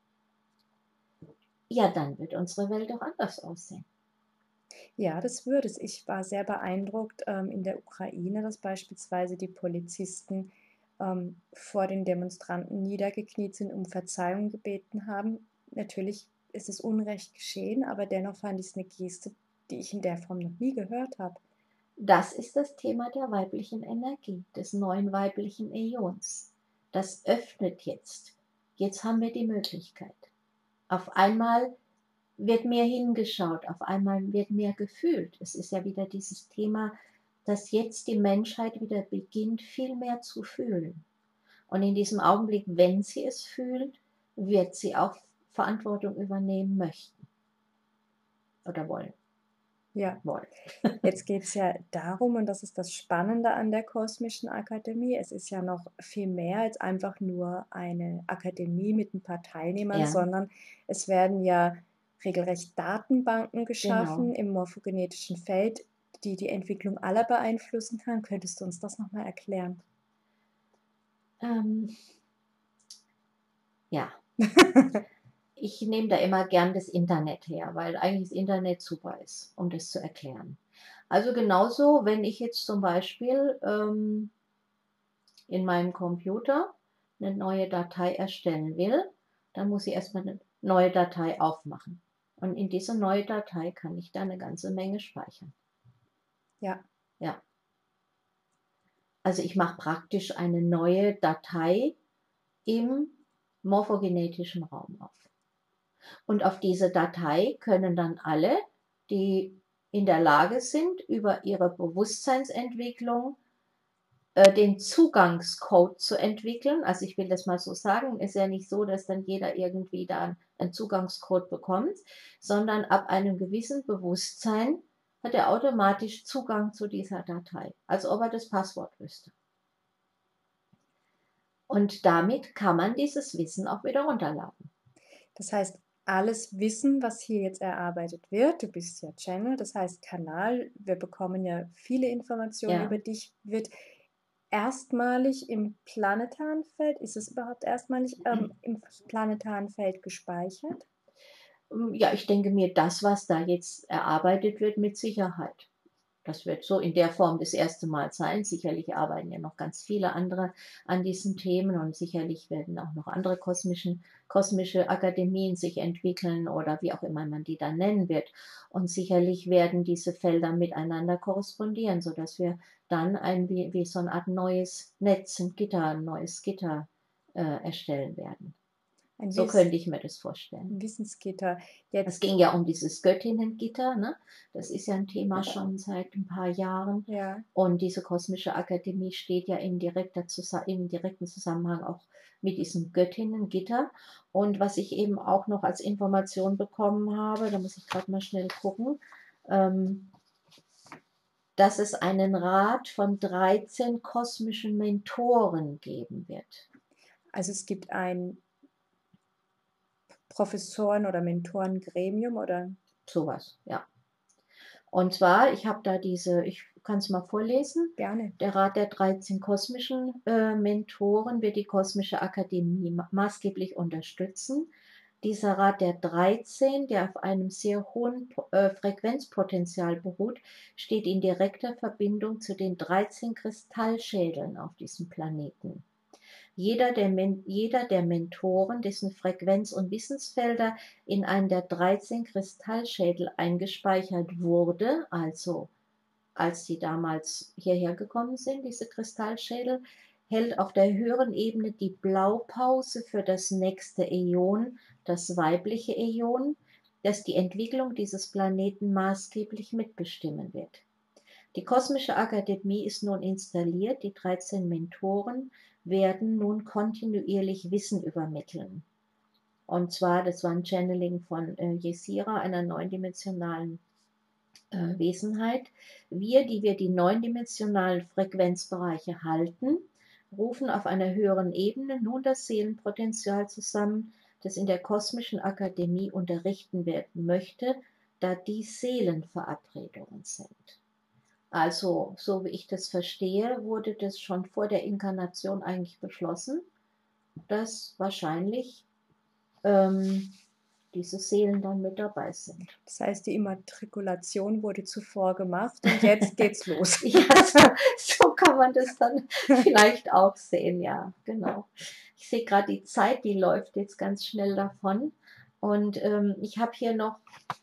ja, dann wird unsere Welt auch anders aussehen. Ja, das würde es. Ich war sehr beeindruckt, in der Ukraine, dass beispielsweise die Polizisten, vor den Demonstranten niedergekniet sind, um Verzeihung gebeten haben. Natürlich ist es Unrecht geschehen, aber dennoch fand ich es eine Geste, die ich in der Form noch nie gehört habe. Das ist das Thema der weiblichen Energie, des neuen weiblichen Äons. Das öffnet jetzt. Jetzt haben wir die Möglichkeit. Auf einmal wird mehr hingeschaut, auf einmal wird mehr gefühlt. Es ist ja wieder dieses Thema, dass jetzt die Menschheit wieder beginnt, viel mehr zu fühlen. Und in diesem Augenblick, wenn sie es fühlt, wird sie auch Verantwortung übernehmen möchten. Oder wollen. Ja. Wollen. Jetzt geht es ja darum, und das ist das Spannende an der Kosmischen Akademie, es ist ja noch viel mehr als einfach nur eine Akademie mit ein paar Teilnehmern, Ja, sondern es werden ja regelrecht Datenbanken genau. geschaffen im morphogenetischen Feld, die die Entwicklung aller beeinflussen kann. Könntest du uns das noch mal erklären? Ähm, ja, ich nehme da immer gern das Internet her, weil eigentlich das Internet super ist, um das zu erklären. Also genauso, wenn ich jetzt zum Beispiel in meinem Computer eine neue Datei erstellen will, dann muss ich erstmal eine neue Datei aufmachen. Und in diese neue Datei kann ich dann eine ganze Menge speichern. Ja, Ja, also ich mache praktisch eine neue Datei im morphogenetischen Raum auf. Und auf diese Datei können dann alle, die in der Lage sind, über ihre Bewusstseinsentwicklung den Zugangscode zu entwickeln. Also ich will das mal so sagen, ist ja nicht so, dass dann jeder irgendwie da einen Zugangscode bekommt, sondern ab einem gewissen Bewusstsein hat er automatisch Zugang zu dieser Datei, als ob er das Passwort wüsste. Und damit kann man dieses Wissen auch wieder runterladen. Das heißt, alles Wissen, was hier jetzt erarbeitet wird, du bist ja Channel, das heißt Kanal, wir bekommen ja viele Informationen Ja. über dich, wird erstmalig im planetaren Feld, ist es überhaupt erstmalig, im planetaren Feld gespeichert? Ja, ich denke mir, das, was da jetzt erarbeitet wird, mit Sicherheit. Das wird so in der Form das erste Mal sein. Sicherlich arbeiten ja noch ganz viele andere an diesen Themen und sicherlich werden auch noch andere kosmische Akademien sich entwickeln oder wie auch immer man die dann nennen wird. Und sicherlich werden diese Felder miteinander korrespondieren, sodass wir dann wie so eine Art neues Netz, ein neues Gitter erstellen werden. Ein So könnte ich mir das vorstellen. Wissensgitter. Es Jetzt, ging ja um dieses Göttinnengitter, ne? Das ist ja ein Thema schon seit ein paar Jahren. ja, Und diese kosmische Akademie steht ja in direkten Zusammenhang auch mit diesem Göttinnengitter. Und was ich eben auch noch als Information bekommen habe, da muss ich gerade mal schnell gucken, ähm, dass es einen Rat von 13 kosmischen Mentoren geben wird. also es gibt ein Professoren- oder Mentorengremium oder Sowas, ja. Und zwar, ich kann es mal vorlesen. gerne. Der Rat der 13 kosmischen Mentoren wird die Kosmische Akademie maßgeblich unterstützen. Dieser Rat der 13, der auf einem sehr hohen Frequenzpotenzial beruht, steht in direkter Verbindung zu den 13 Kristallschädeln auf diesem Planeten. Jeder der Mentoren, dessen Frequenz- und Wissensfelder in einen der 13 Kristallschädel eingespeichert wurde, also als sie damals hierher gekommen sind, diese Kristallschädel, hält auf der höheren Ebene die Blaupause für das nächste Äon, das weibliche Äon, das die Entwicklung dieses Planeten maßgeblich mitbestimmen wird. Die Kosmische Akademie ist nun installiert, die 13 Mentoren werden nun kontinuierlich Wissen übermitteln. Und zwar, das war ein Channeling von Jesira, einer neundimensionalen Wesenheit. Die wir die neundimensionalen Frequenzbereiche halten, rufen auf einer höheren Ebene nun das Seelenpotenzial zusammen, das in der Kosmischen Akademie unterrichten werden möchte, da dies Seelenverabredungen sind. Also, so wie ich das verstehe, wurde das schon vor der Inkarnation eigentlich beschlossen, dass wahrscheinlich diese Seelen dann mit dabei sind. Das heißt, die Immatrikulation wurde zuvor gemacht und jetzt geht's los. Ja, so kann man das dann vielleicht auch sehen, ja, genau. Ich sehe gerade die Zeit, die läuft jetzt ganz schnell davon. Und ich habe hier noch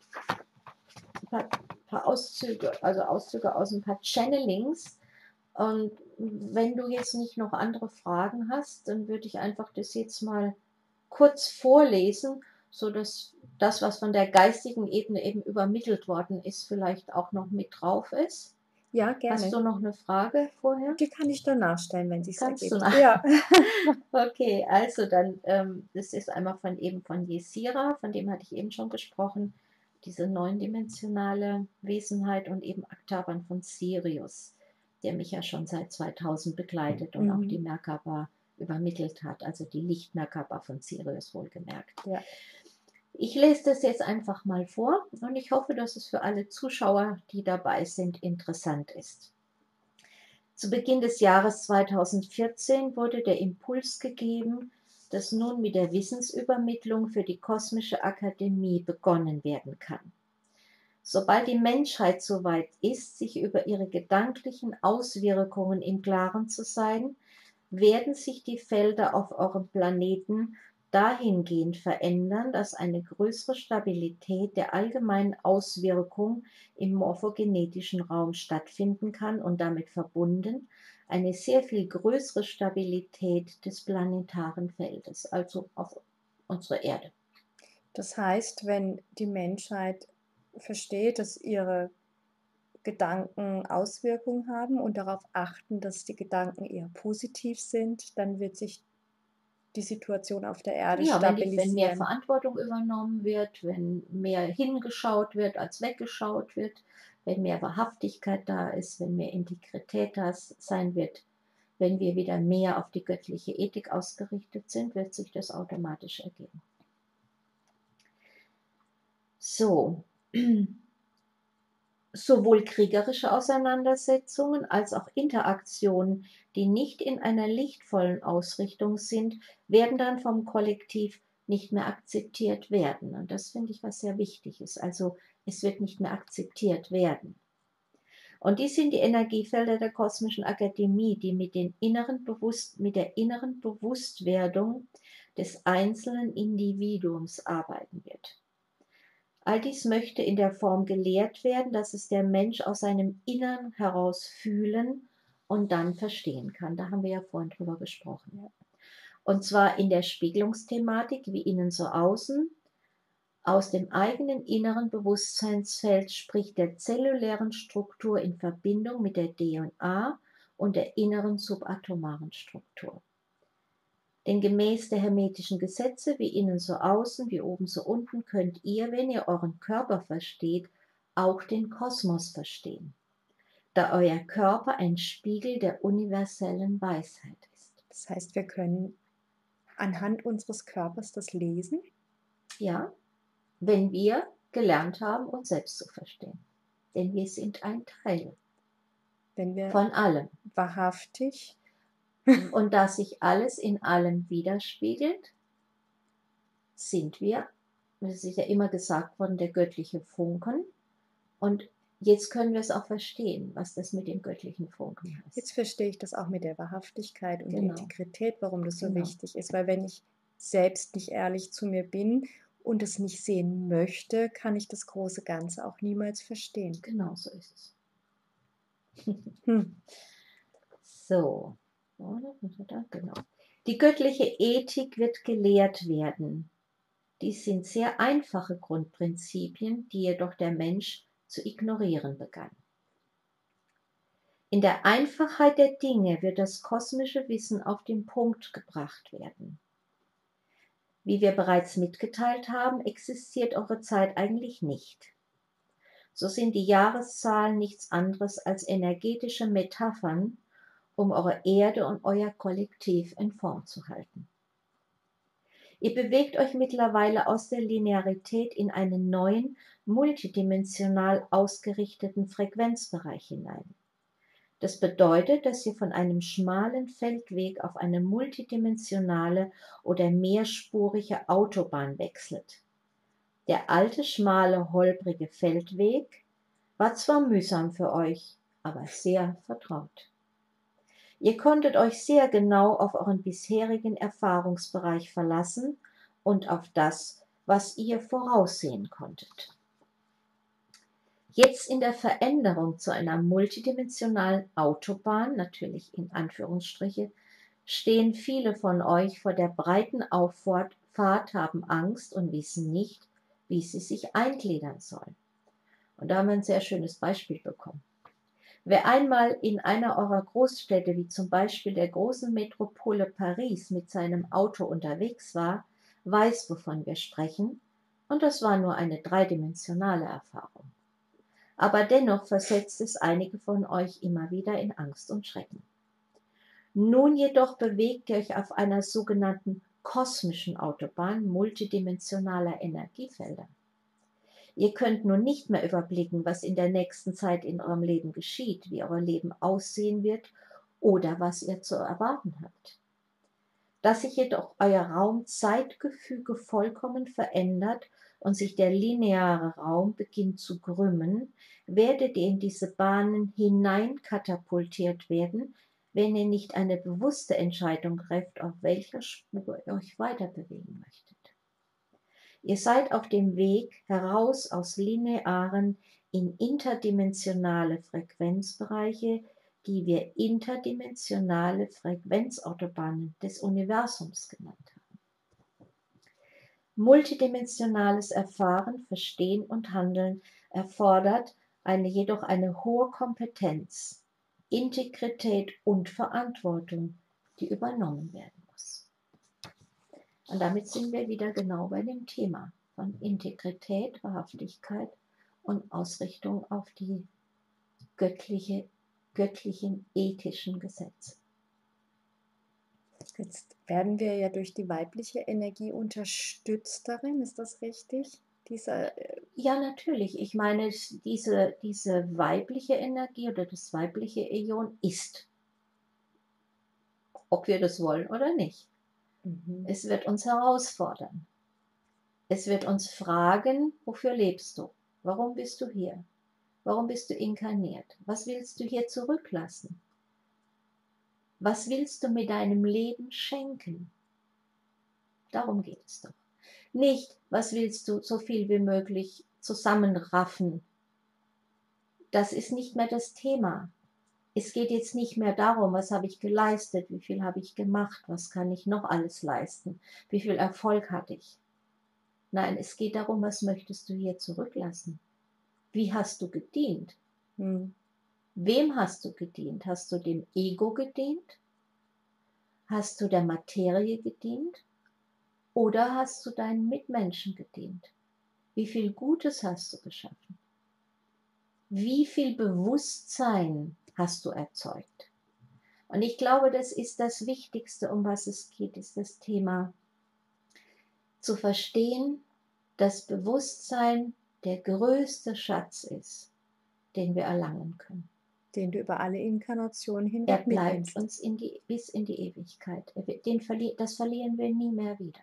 ein paar Auszüge, also Auszüge aus ein paar Channelings. Und wenn du jetzt nicht noch andere Fragen hast, dann würde ich einfach das jetzt mal kurz vorlesen, sodass das, was von der geistigen Ebene eben übermittelt worden ist, vielleicht auch noch mit drauf ist. Ja, Hast gerne. du noch eine Frage vorher? Die kann ich danach stellen, wenn sich's Kannst du ergibt. nach? Ja. Okay, also dann, das ist einmal von Jesira, von dem hatte ich eben schon gesprochen, diese neundimensionale Wesenheit und eben Aktaban von Sirius, der mich ja schon seit 2000 begleitet und auch die Mhm. Merkaba übermittelt hat, also die Lichtmerkaba von Sirius wohlgemerkt. Ja. Ich lese das jetzt einfach mal vor und ich hoffe, dass es für alle Zuschauer, die dabei sind, interessant ist. Zu Beginn des Jahres 2014 wurde der Impuls gegeben, dass nun mit der Wissensübermittlung für die Kosmische Akademie begonnen werden kann. Sobald die Menschheit soweit ist, sich über ihre gedanklichen Auswirkungen im Klaren zu sein, werden sich die Felder auf eurem Planeten dahingehend verändern, dass eine größere Stabilität der allgemeinen Auswirkung im morphogenetischen Raum stattfinden kann und damit verbunden eine sehr viel größere Stabilität des planetaren Feldes, also auf unserer Erde. Das heißt, wenn die Menschheit versteht, dass ihre Gedanken Auswirkungen haben und darauf achten, dass die Gedanken eher positiv sind, dann wird sich die Situation auf der Erde Ja, wenn mehr stabilisieren. Verantwortung übernommen wird, wenn mehr hingeschaut wird, als weggeschaut wird, wenn mehr Wahrhaftigkeit da ist, wenn mehr Integrität da sein wird, Wenn wir wieder mehr auf die göttliche Ethik ausgerichtet sind, wird sich das automatisch ergeben. So, sowohl kriegerische Auseinandersetzungen als auch Interaktionen, die nicht in einer lichtvollen Ausrichtung sind, werden dann vom Kollektiv nicht mehr akzeptiert werden. Und das finde ich, was sehr wichtig ist. Also es wird nicht mehr akzeptiert werden. Und dies sind die Energiefelder der Kosmischen Akademie, die mit der inneren Bewusstwerdung des einzelnen Individuums arbeiten wird. All dies möchte in der Form gelehrt werden, dass es der Mensch aus seinem Innern heraus fühlen und dann verstehen kann. Da haben wir ja vorhin drüber gesprochen. Und zwar in der Spiegelungsthematik, wie innen so außen, aus dem eigenen inneren Bewusstseinsfeld, sprich der zellulären Struktur in Verbindung mit der DNA und der inneren subatomaren Struktur. Denn gemäß der hermetischen Gesetze, wie innen so außen, wie oben so unten, könnt ihr, wenn ihr euren Körper versteht, auch den Kosmos verstehen, da euer Körper ein Spiegel der universellen Weisheit ist. Das heißt, wir können anhand unseres Körpers das lesen? Ja, wenn wir gelernt haben, uns selbst zu verstehen. Denn wir sind ein Teil Wenn wir von allem. wahrhaftig Und da sich alles in allem widerspiegelt, sind wir, es ist ja immer gesagt worden, der göttliche Funken. Und jetzt können wir es auch verstehen, was das mit dem göttlichen Funken heißt. Jetzt verstehe ich das auch mit der Wahrhaftigkeit und Genau. Integrität, warum das so Genau. wichtig ist. Weil wenn ich selbst nicht ehrlich zu mir bin und es nicht sehen möchte, kann ich das große Ganze auch niemals verstehen. Genau so ist es. Hm. So, genau. Die göttliche Ethik wird gelehrt werden. Dies sind sehr einfache Grundprinzipien, die jedoch der Mensch zu ignorieren begann. In der Einfachheit der Dinge wird das kosmische Wissen auf den Punkt gebracht werden. Wie wir bereits mitgeteilt haben, existiert eure Zeit eigentlich nicht. So sind die Jahreszahlen nichts anderes als energetische Metaphern, um eure Erde und euer Kollektiv in Form zu halten. Ihr bewegt euch mittlerweile aus der Linearität in einen neuen, multidimensional ausgerichteten Frequenzbereich hinein. Das bedeutet, dass ihr von einem schmalen Feldweg auf eine multidimensionale oder mehrspurige Autobahn wechselt. Der alte, schmale, holprige Feldweg war zwar mühsam für euch, aber sehr vertraut. Ihr konntet euch sehr genau auf euren bisherigen Erfahrungsbereich verlassen und auf das, was ihr voraussehen konntet. Jetzt in der Veränderung zu einer multidimensionalen Autobahn, natürlich in Anführungsstriche, stehen viele von euch vor der breiten Auffahrt, haben Angst und wissen nicht, wie sie sich eingliedern sollen. Und da haben wir ein sehr schönes Beispiel bekommen. Wer einmal in einer eurer Großstädte, wie zum Beispiel der großen Metropole Paris, mit seinem Auto unterwegs war, weiß, wovon wir sprechen, und das war nur eine dreidimensionale Erfahrung. Aber dennoch versetzt es einige von euch immer wieder in Angst und Schrecken. Nun jedoch bewegt ihr euch auf einer sogenannten kosmischen Autobahn multidimensionaler Energiefelder. Ihr könnt nun nicht mehr überblicken, was in der nächsten Zeit in eurem Leben geschieht, wie euer Leben aussehen wird oder was ihr zu erwarten habt. Dass sich jedoch euer Raum-Zeitgefüge vollkommen verändert und sich der lineare Raum beginnt zu krümmen, werdet ihr in diese Bahnen hineinkatapultiert werden, wenn ihr nicht eine bewusste Entscheidung trefft, auf welcher Spur ihr euch weiter bewegen möchtet. Ihr seid auf dem Weg heraus aus linearen in interdimensionale Frequenzbereiche, die wir interdimensionale Frequenzautobahnen des Universums genannt haben. Multidimensionales Erfahren, Verstehen und Handeln erfordert jedoch eine hohe Kompetenz, Integrität und Verantwortung, die übernommen werden muss. Und damit sind wir wieder genau bei dem Thema von Integrität, Wahrhaftigkeit und Ausrichtung auf die göttlichen ethischen Gesetze. Jetzt werden wir ja durch die weibliche Energie unterstützt darin, ist das richtig? Dieser, Ja, natürlich. Ich meine, diese weibliche Energie oder das weibliche Ion ist, ob wir das wollen oder nicht. mhm, Es wird uns herausfordern. Es wird uns fragen, wofür lebst du? Warum bist du hier? Warum bist du inkarniert? Was willst du hier zurücklassen? Was willst du mit deinem Leben schenken? Darum geht es doch. Nicht, was willst du so viel wie möglich zusammenraffen. Das ist nicht mehr das Thema. Es geht jetzt nicht mehr darum, was habe ich geleistet, wie viel habe ich gemacht, was kann ich noch alles leisten, wie viel Erfolg hatte ich. Nein, es geht darum, was möchtest du hier zurücklassen? Wie hast du gedient? hm, Wem hast du gedient? Hast du dem Ego gedient? Hast du der Materie gedient? Oder hast du deinen Mitmenschen gedient? Wie viel Gutes hast du geschaffen? Wie viel Bewusstsein hast du erzeugt? Und ich glaube, das ist das Wichtigste, um was es geht, ist das Thema zu verstehen, dass Bewusstsein der größte Schatz ist, den wir erlangen können. den du über alle Inkarnationen Er hinweg bleibt mitnimmst. uns bis in die Ewigkeit. Das verlieren wir nie mehr wieder.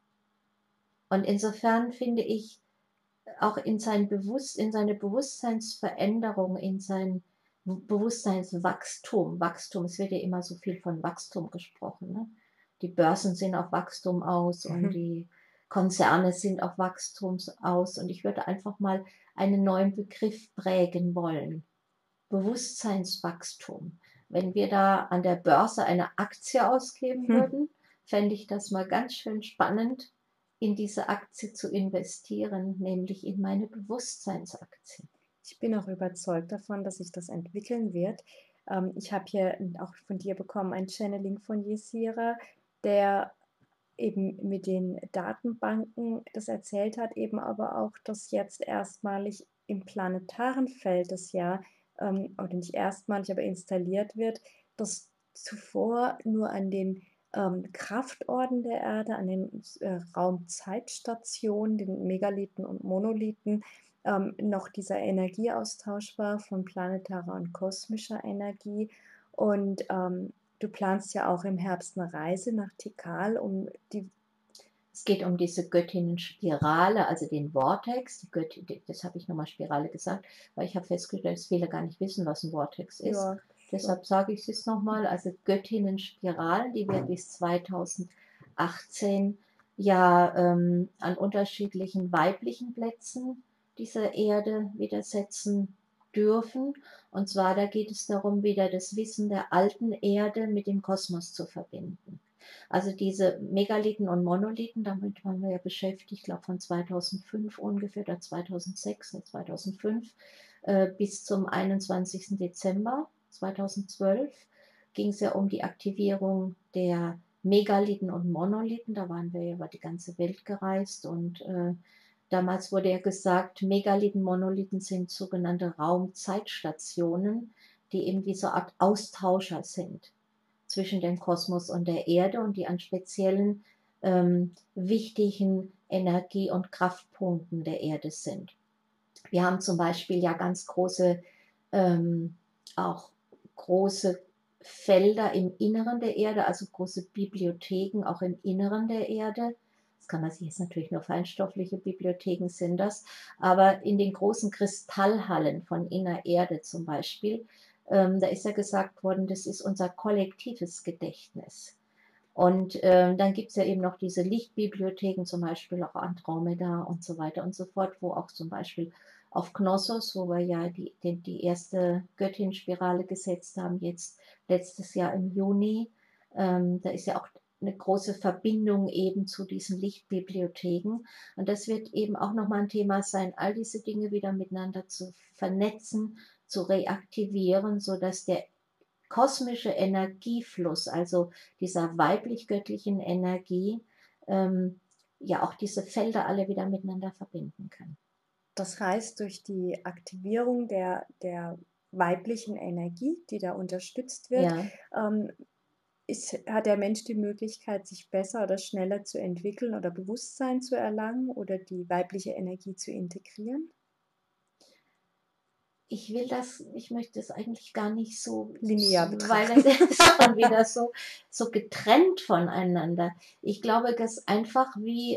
Und insofern finde ich, auch in seine Bewusstseinsveränderung, in sein Bewusstseinswachstum. Wachstum, es wird ja immer so viel von Wachstum gesprochen. Ne? Die Börsen sind auf Wachstum aus und die Konzerne sind auf Wachstum aus. Und ich würde einfach mal einen neuen Begriff prägen wollen. Bewusstseinswachstum. Wenn wir da an der Börse eine Aktie ausgeben würden, fände ich das mal ganz schön spannend, in diese Aktie zu investieren, nämlich in meine Bewusstseinsaktie. Ich bin auch überzeugt davon, dass sich das entwickeln wird. Ich habe hier auch von dir bekommen ein Channeling von Jesira, der eben mit den Datenbanken das erzählt hat, eben aber auch, dass jetzt erstmalig im planetaren Feld das ja, oder nicht erstmalig, aber installiert wird, dass zuvor nur an den Kraftorten der Erde, an den Raumzeitstationen, den Megalithen und Monolithen, noch dieser Energieaustausch war von planetarer und kosmischer Energie. Und du planst ja auch im Herbst eine Reise nach Tikal, um die. Es geht um diese Göttinnen-Spirale, also den Vortex. Die Göttin, das habe ich nochmal Spirale gesagt, weil ich habe festgestellt, dass viele gar nicht wissen, was ein Vortex ist. Ja, so. Deshalb sage ich es nochmal. Also Göttinnen-Spiralen, die wir bis 2018 ja an unterschiedlichen weiblichen Plätzen dieser Erde widersetzen dürfen. Und zwar, da geht es darum, wieder das Wissen der alten Erde mit dem Kosmos zu verbinden. Also diese Megalithen und Monolithen, damit waren wir ja beschäftigt, ich glaube von 2005 ungefähr oder 2006, 2005 bis zum 21. Dezember 2012 ging es ja um die Aktivierung der Megalithen und Monolithen. Da waren wir ja über die ganze Welt gereist und damals wurde ja gesagt, Megalithen, Monolithen sind sogenannte Raumzeitstationen, die eben wie so eine Art Austauscher sind zwischen dem Kosmos und der Erde und die an speziellen wichtigen Energie- und Kraftpunkten der Erde sind. Wir haben zum Beispiel ja ganz große, auch große Felder im Inneren der Erde, also große Bibliotheken auch im Inneren der Erde. Das kann man sich jetzt natürlich nur feinstoffliche Bibliotheken sind das, aber in den großen Kristallhallen von Inner Erde zum Beispiel, da ist ja gesagt worden, das ist unser kollektives Gedächtnis. Und dann gibt es ja eben noch diese Lichtbibliotheken, zum Beispiel auch Andromeda und so weiter und so fort, wo auch zum Beispiel auf Knossos, wo wir ja die erste Göttin-Spirale gesetzt haben, jetzt letztes Jahr im Juni, da ist ja auch eine große Verbindung eben zu diesen Lichtbibliotheken. Und das wird eben auch nochmal ein Thema sein, all diese Dinge wieder miteinander zu vernetzen, zu reaktivieren, sodass der kosmische Energiefluss, also dieser weiblich-göttlichen Energie, ja auch diese Felder alle wieder miteinander verbinden kann. Das heißt, durch die Aktivierung der weiblichen Energie, die da unterstützt wird, Ja, ähm, hat der Mensch die Möglichkeit, sich besser oder schneller zu entwickeln oder Bewusstsein zu erlangen oder die weibliche Energie zu integrieren? Ich möchte es eigentlich gar nicht so, Linear weil das betrachten. ist schon wieder so getrennt voneinander. Ich glaube, dass einfach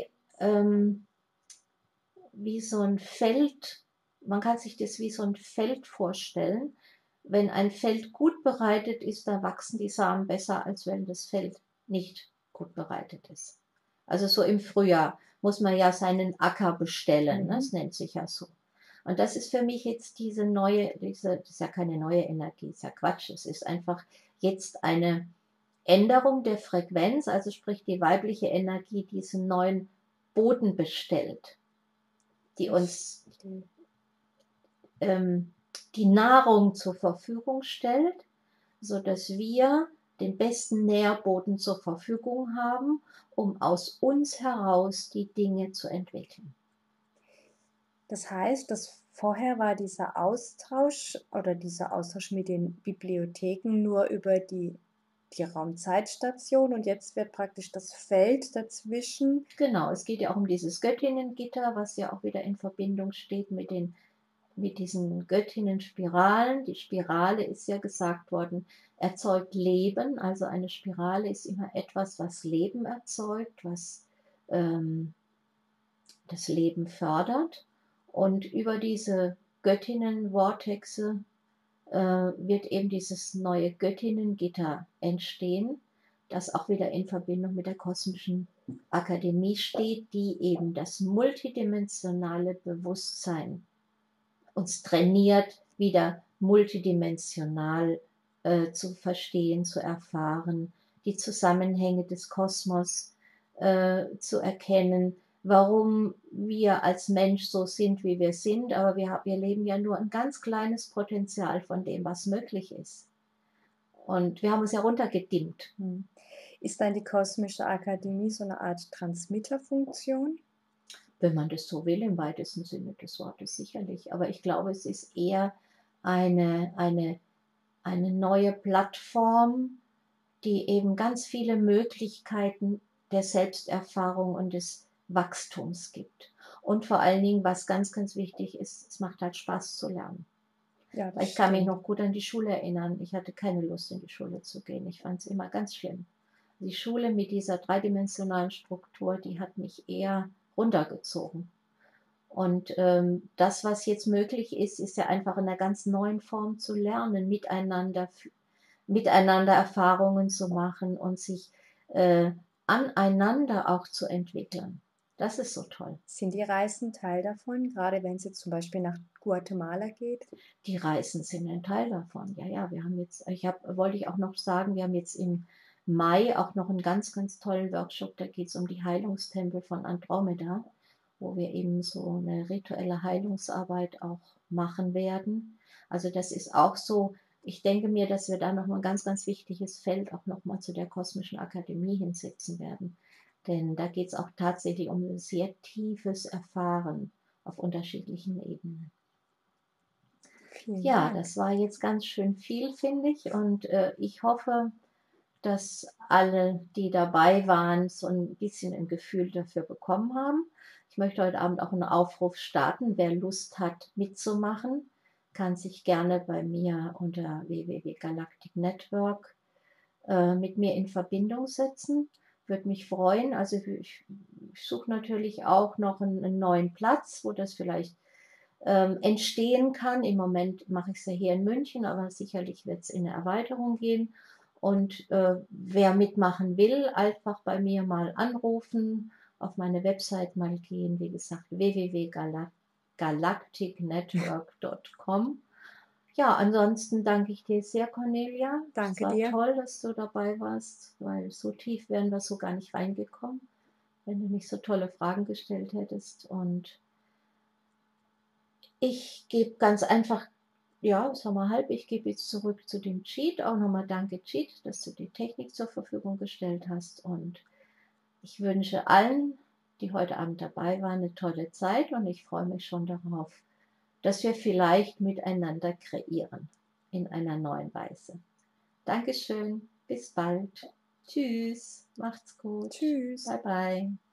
wie so ein Feld, man kann sich das wie so ein Feld vorstellen. Wenn ein Feld gut bereitet ist, da wachsen die Samen besser, als wenn das Feld nicht gut bereitet ist. Also so im Frühjahr muss man ja seinen Acker bestellen, ne? Das Mhm. nennt sich ja so. Und das ist für mich jetzt das ist ja keine neue Energie, ist ja Quatsch. Es ist einfach jetzt eine Änderung der Frequenz, also sprich die weibliche Energie diesen neuen Boden bestellt, die Ich uns verstehe. ähm, die Nahrung zur Verfügung stellt, sodass wir den besten Nährboden zur Verfügung haben, um aus uns heraus die Dinge zu entwickeln. Das heißt, dass vorher war dieser Austausch mit den Bibliotheken nur über die Raumzeitstation und jetzt wird praktisch das Feld dazwischen. Genau, es geht ja auch um dieses Göttinnengitter, was ja auch wieder in Verbindung steht mit diesen Göttinnen-Spiralen. Die Spirale ist ja gesagt worden, erzeugt Leben. Also eine Spirale ist immer etwas, was Leben erzeugt, was ähm, das Leben fördert. Und über diese Göttinnen-Vortexe wird eben dieses neue Göttinnengitter entstehen, das auch wieder in Verbindung mit der kosmischen Akademie steht, die eben das multidimensionale Bewusstsein uns trainiert, wieder multidimensional zu verstehen, zu erfahren, die Zusammenhänge des Kosmos zu erkennen, warum wir als Mensch so sind, wie wir sind, aber wir leben ja nur ein ganz kleines Potenzial von dem, was möglich ist. Und wir haben uns ja runtergedimmt. Hm. Ist dann die Kosmische Akademie so eine Art Transmitterfunktion? Wenn man das so will, im weitesten Sinne des Wortes sicherlich. Aber ich glaube, es ist eher eine neue Plattform, die eben ganz viele Möglichkeiten der Selbsterfahrung und des Wachstums gibt. Und vor allen Dingen, was ganz, ganz wichtig ist, es macht halt Spaß zu lernen. Ja, Weil das ich kann mich stimmt. noch gut an die Schule erinnern. Ich hatte keine Lust, in die Schule zu gehen. Ich fand es immer ganz schlimm. Die Schule mit dieser dreidimensionalen Struktur, die hat mich eher runtergezogen. Und das, was jetzt möglich ist, ist ja einfach in einer ganz neuen Form zu lernen, miteinander Erfahrungen zu machen und sich äh, aneinander auch zu entwickeln. Das ist so toll. Sind die Reisen Teil davon, gerade wenn es jetzt zum Beispiel nach Guatemala geht? Die Reisen sind ein Teil davon. Ja, ja, wollte ich auch noch sagen, wir haben jetzt im Mai auch noch einen ganz, ganz tollen Workshop, da geht es um die Heilungstempel von Andromeda, wo wir eben so eine rituelle Heilungsarbeit auch machen werden. Also das ist auch so, ich denke mir, dass wir da nochmal ein ganz, ganz wichtiges Feld auch nochmal zu der Kosmischen Akademie hinsetzen werden. Denn da geht es auch tatsächlich um ein sehr tiefes Erfahren auf unterschiedlichen Ebenen. Vielen Ja, Dank. das war jetzt ganz schön viel, finde ich. Und ich hoffe, dass alle, die dabei waren, so ein bisschen ein Gefühl dafür bekommen haben. Ich möchte heute Abend auch einen Aufruf starten. Wer Lust hat, mitzumachen, kann sich gerne bei mir unter www.galactic Network mit mir in Verbindung setzen. Würde mich freuen. Also ich suche natürlich auch noch einen neuen Platz, wo das vielleicht entstehen kann. Im Moment mache ich es ja hier in München, aber sicherlich wird es in eine Erweiterung gehen. Und wer mitmachen will, einfach bei mir mal anrufen, auf meine Website mal gehen, wie gesagt, www.galacticnetwork.com. Ja, ansonsten danke ich dir sehr, Cornelia. Es Danke war dir. toll, dass du dabei warst, weil so tief wären wir so gar nicht reingekommen, wenn du nicht so tolle Fragen gestellt hättest. Und ich gebe ganz einfach, ja, sagen wir halb, ich gebe jetzt zurück zu dem Cheat. Auch nochmal danke, Cheat, dass du die Technik zur Verfügung gestellt hast. Und ich wünsche allen, die heute Abend dabei waren, eine tolle Zeit und ich freue mich schon darauf, dass wir vielleicht miteinander kreieren in einer neuen Weise. Dankeschön, bis bald. Tschüss, macht's gut. Tschüss. Bye bye.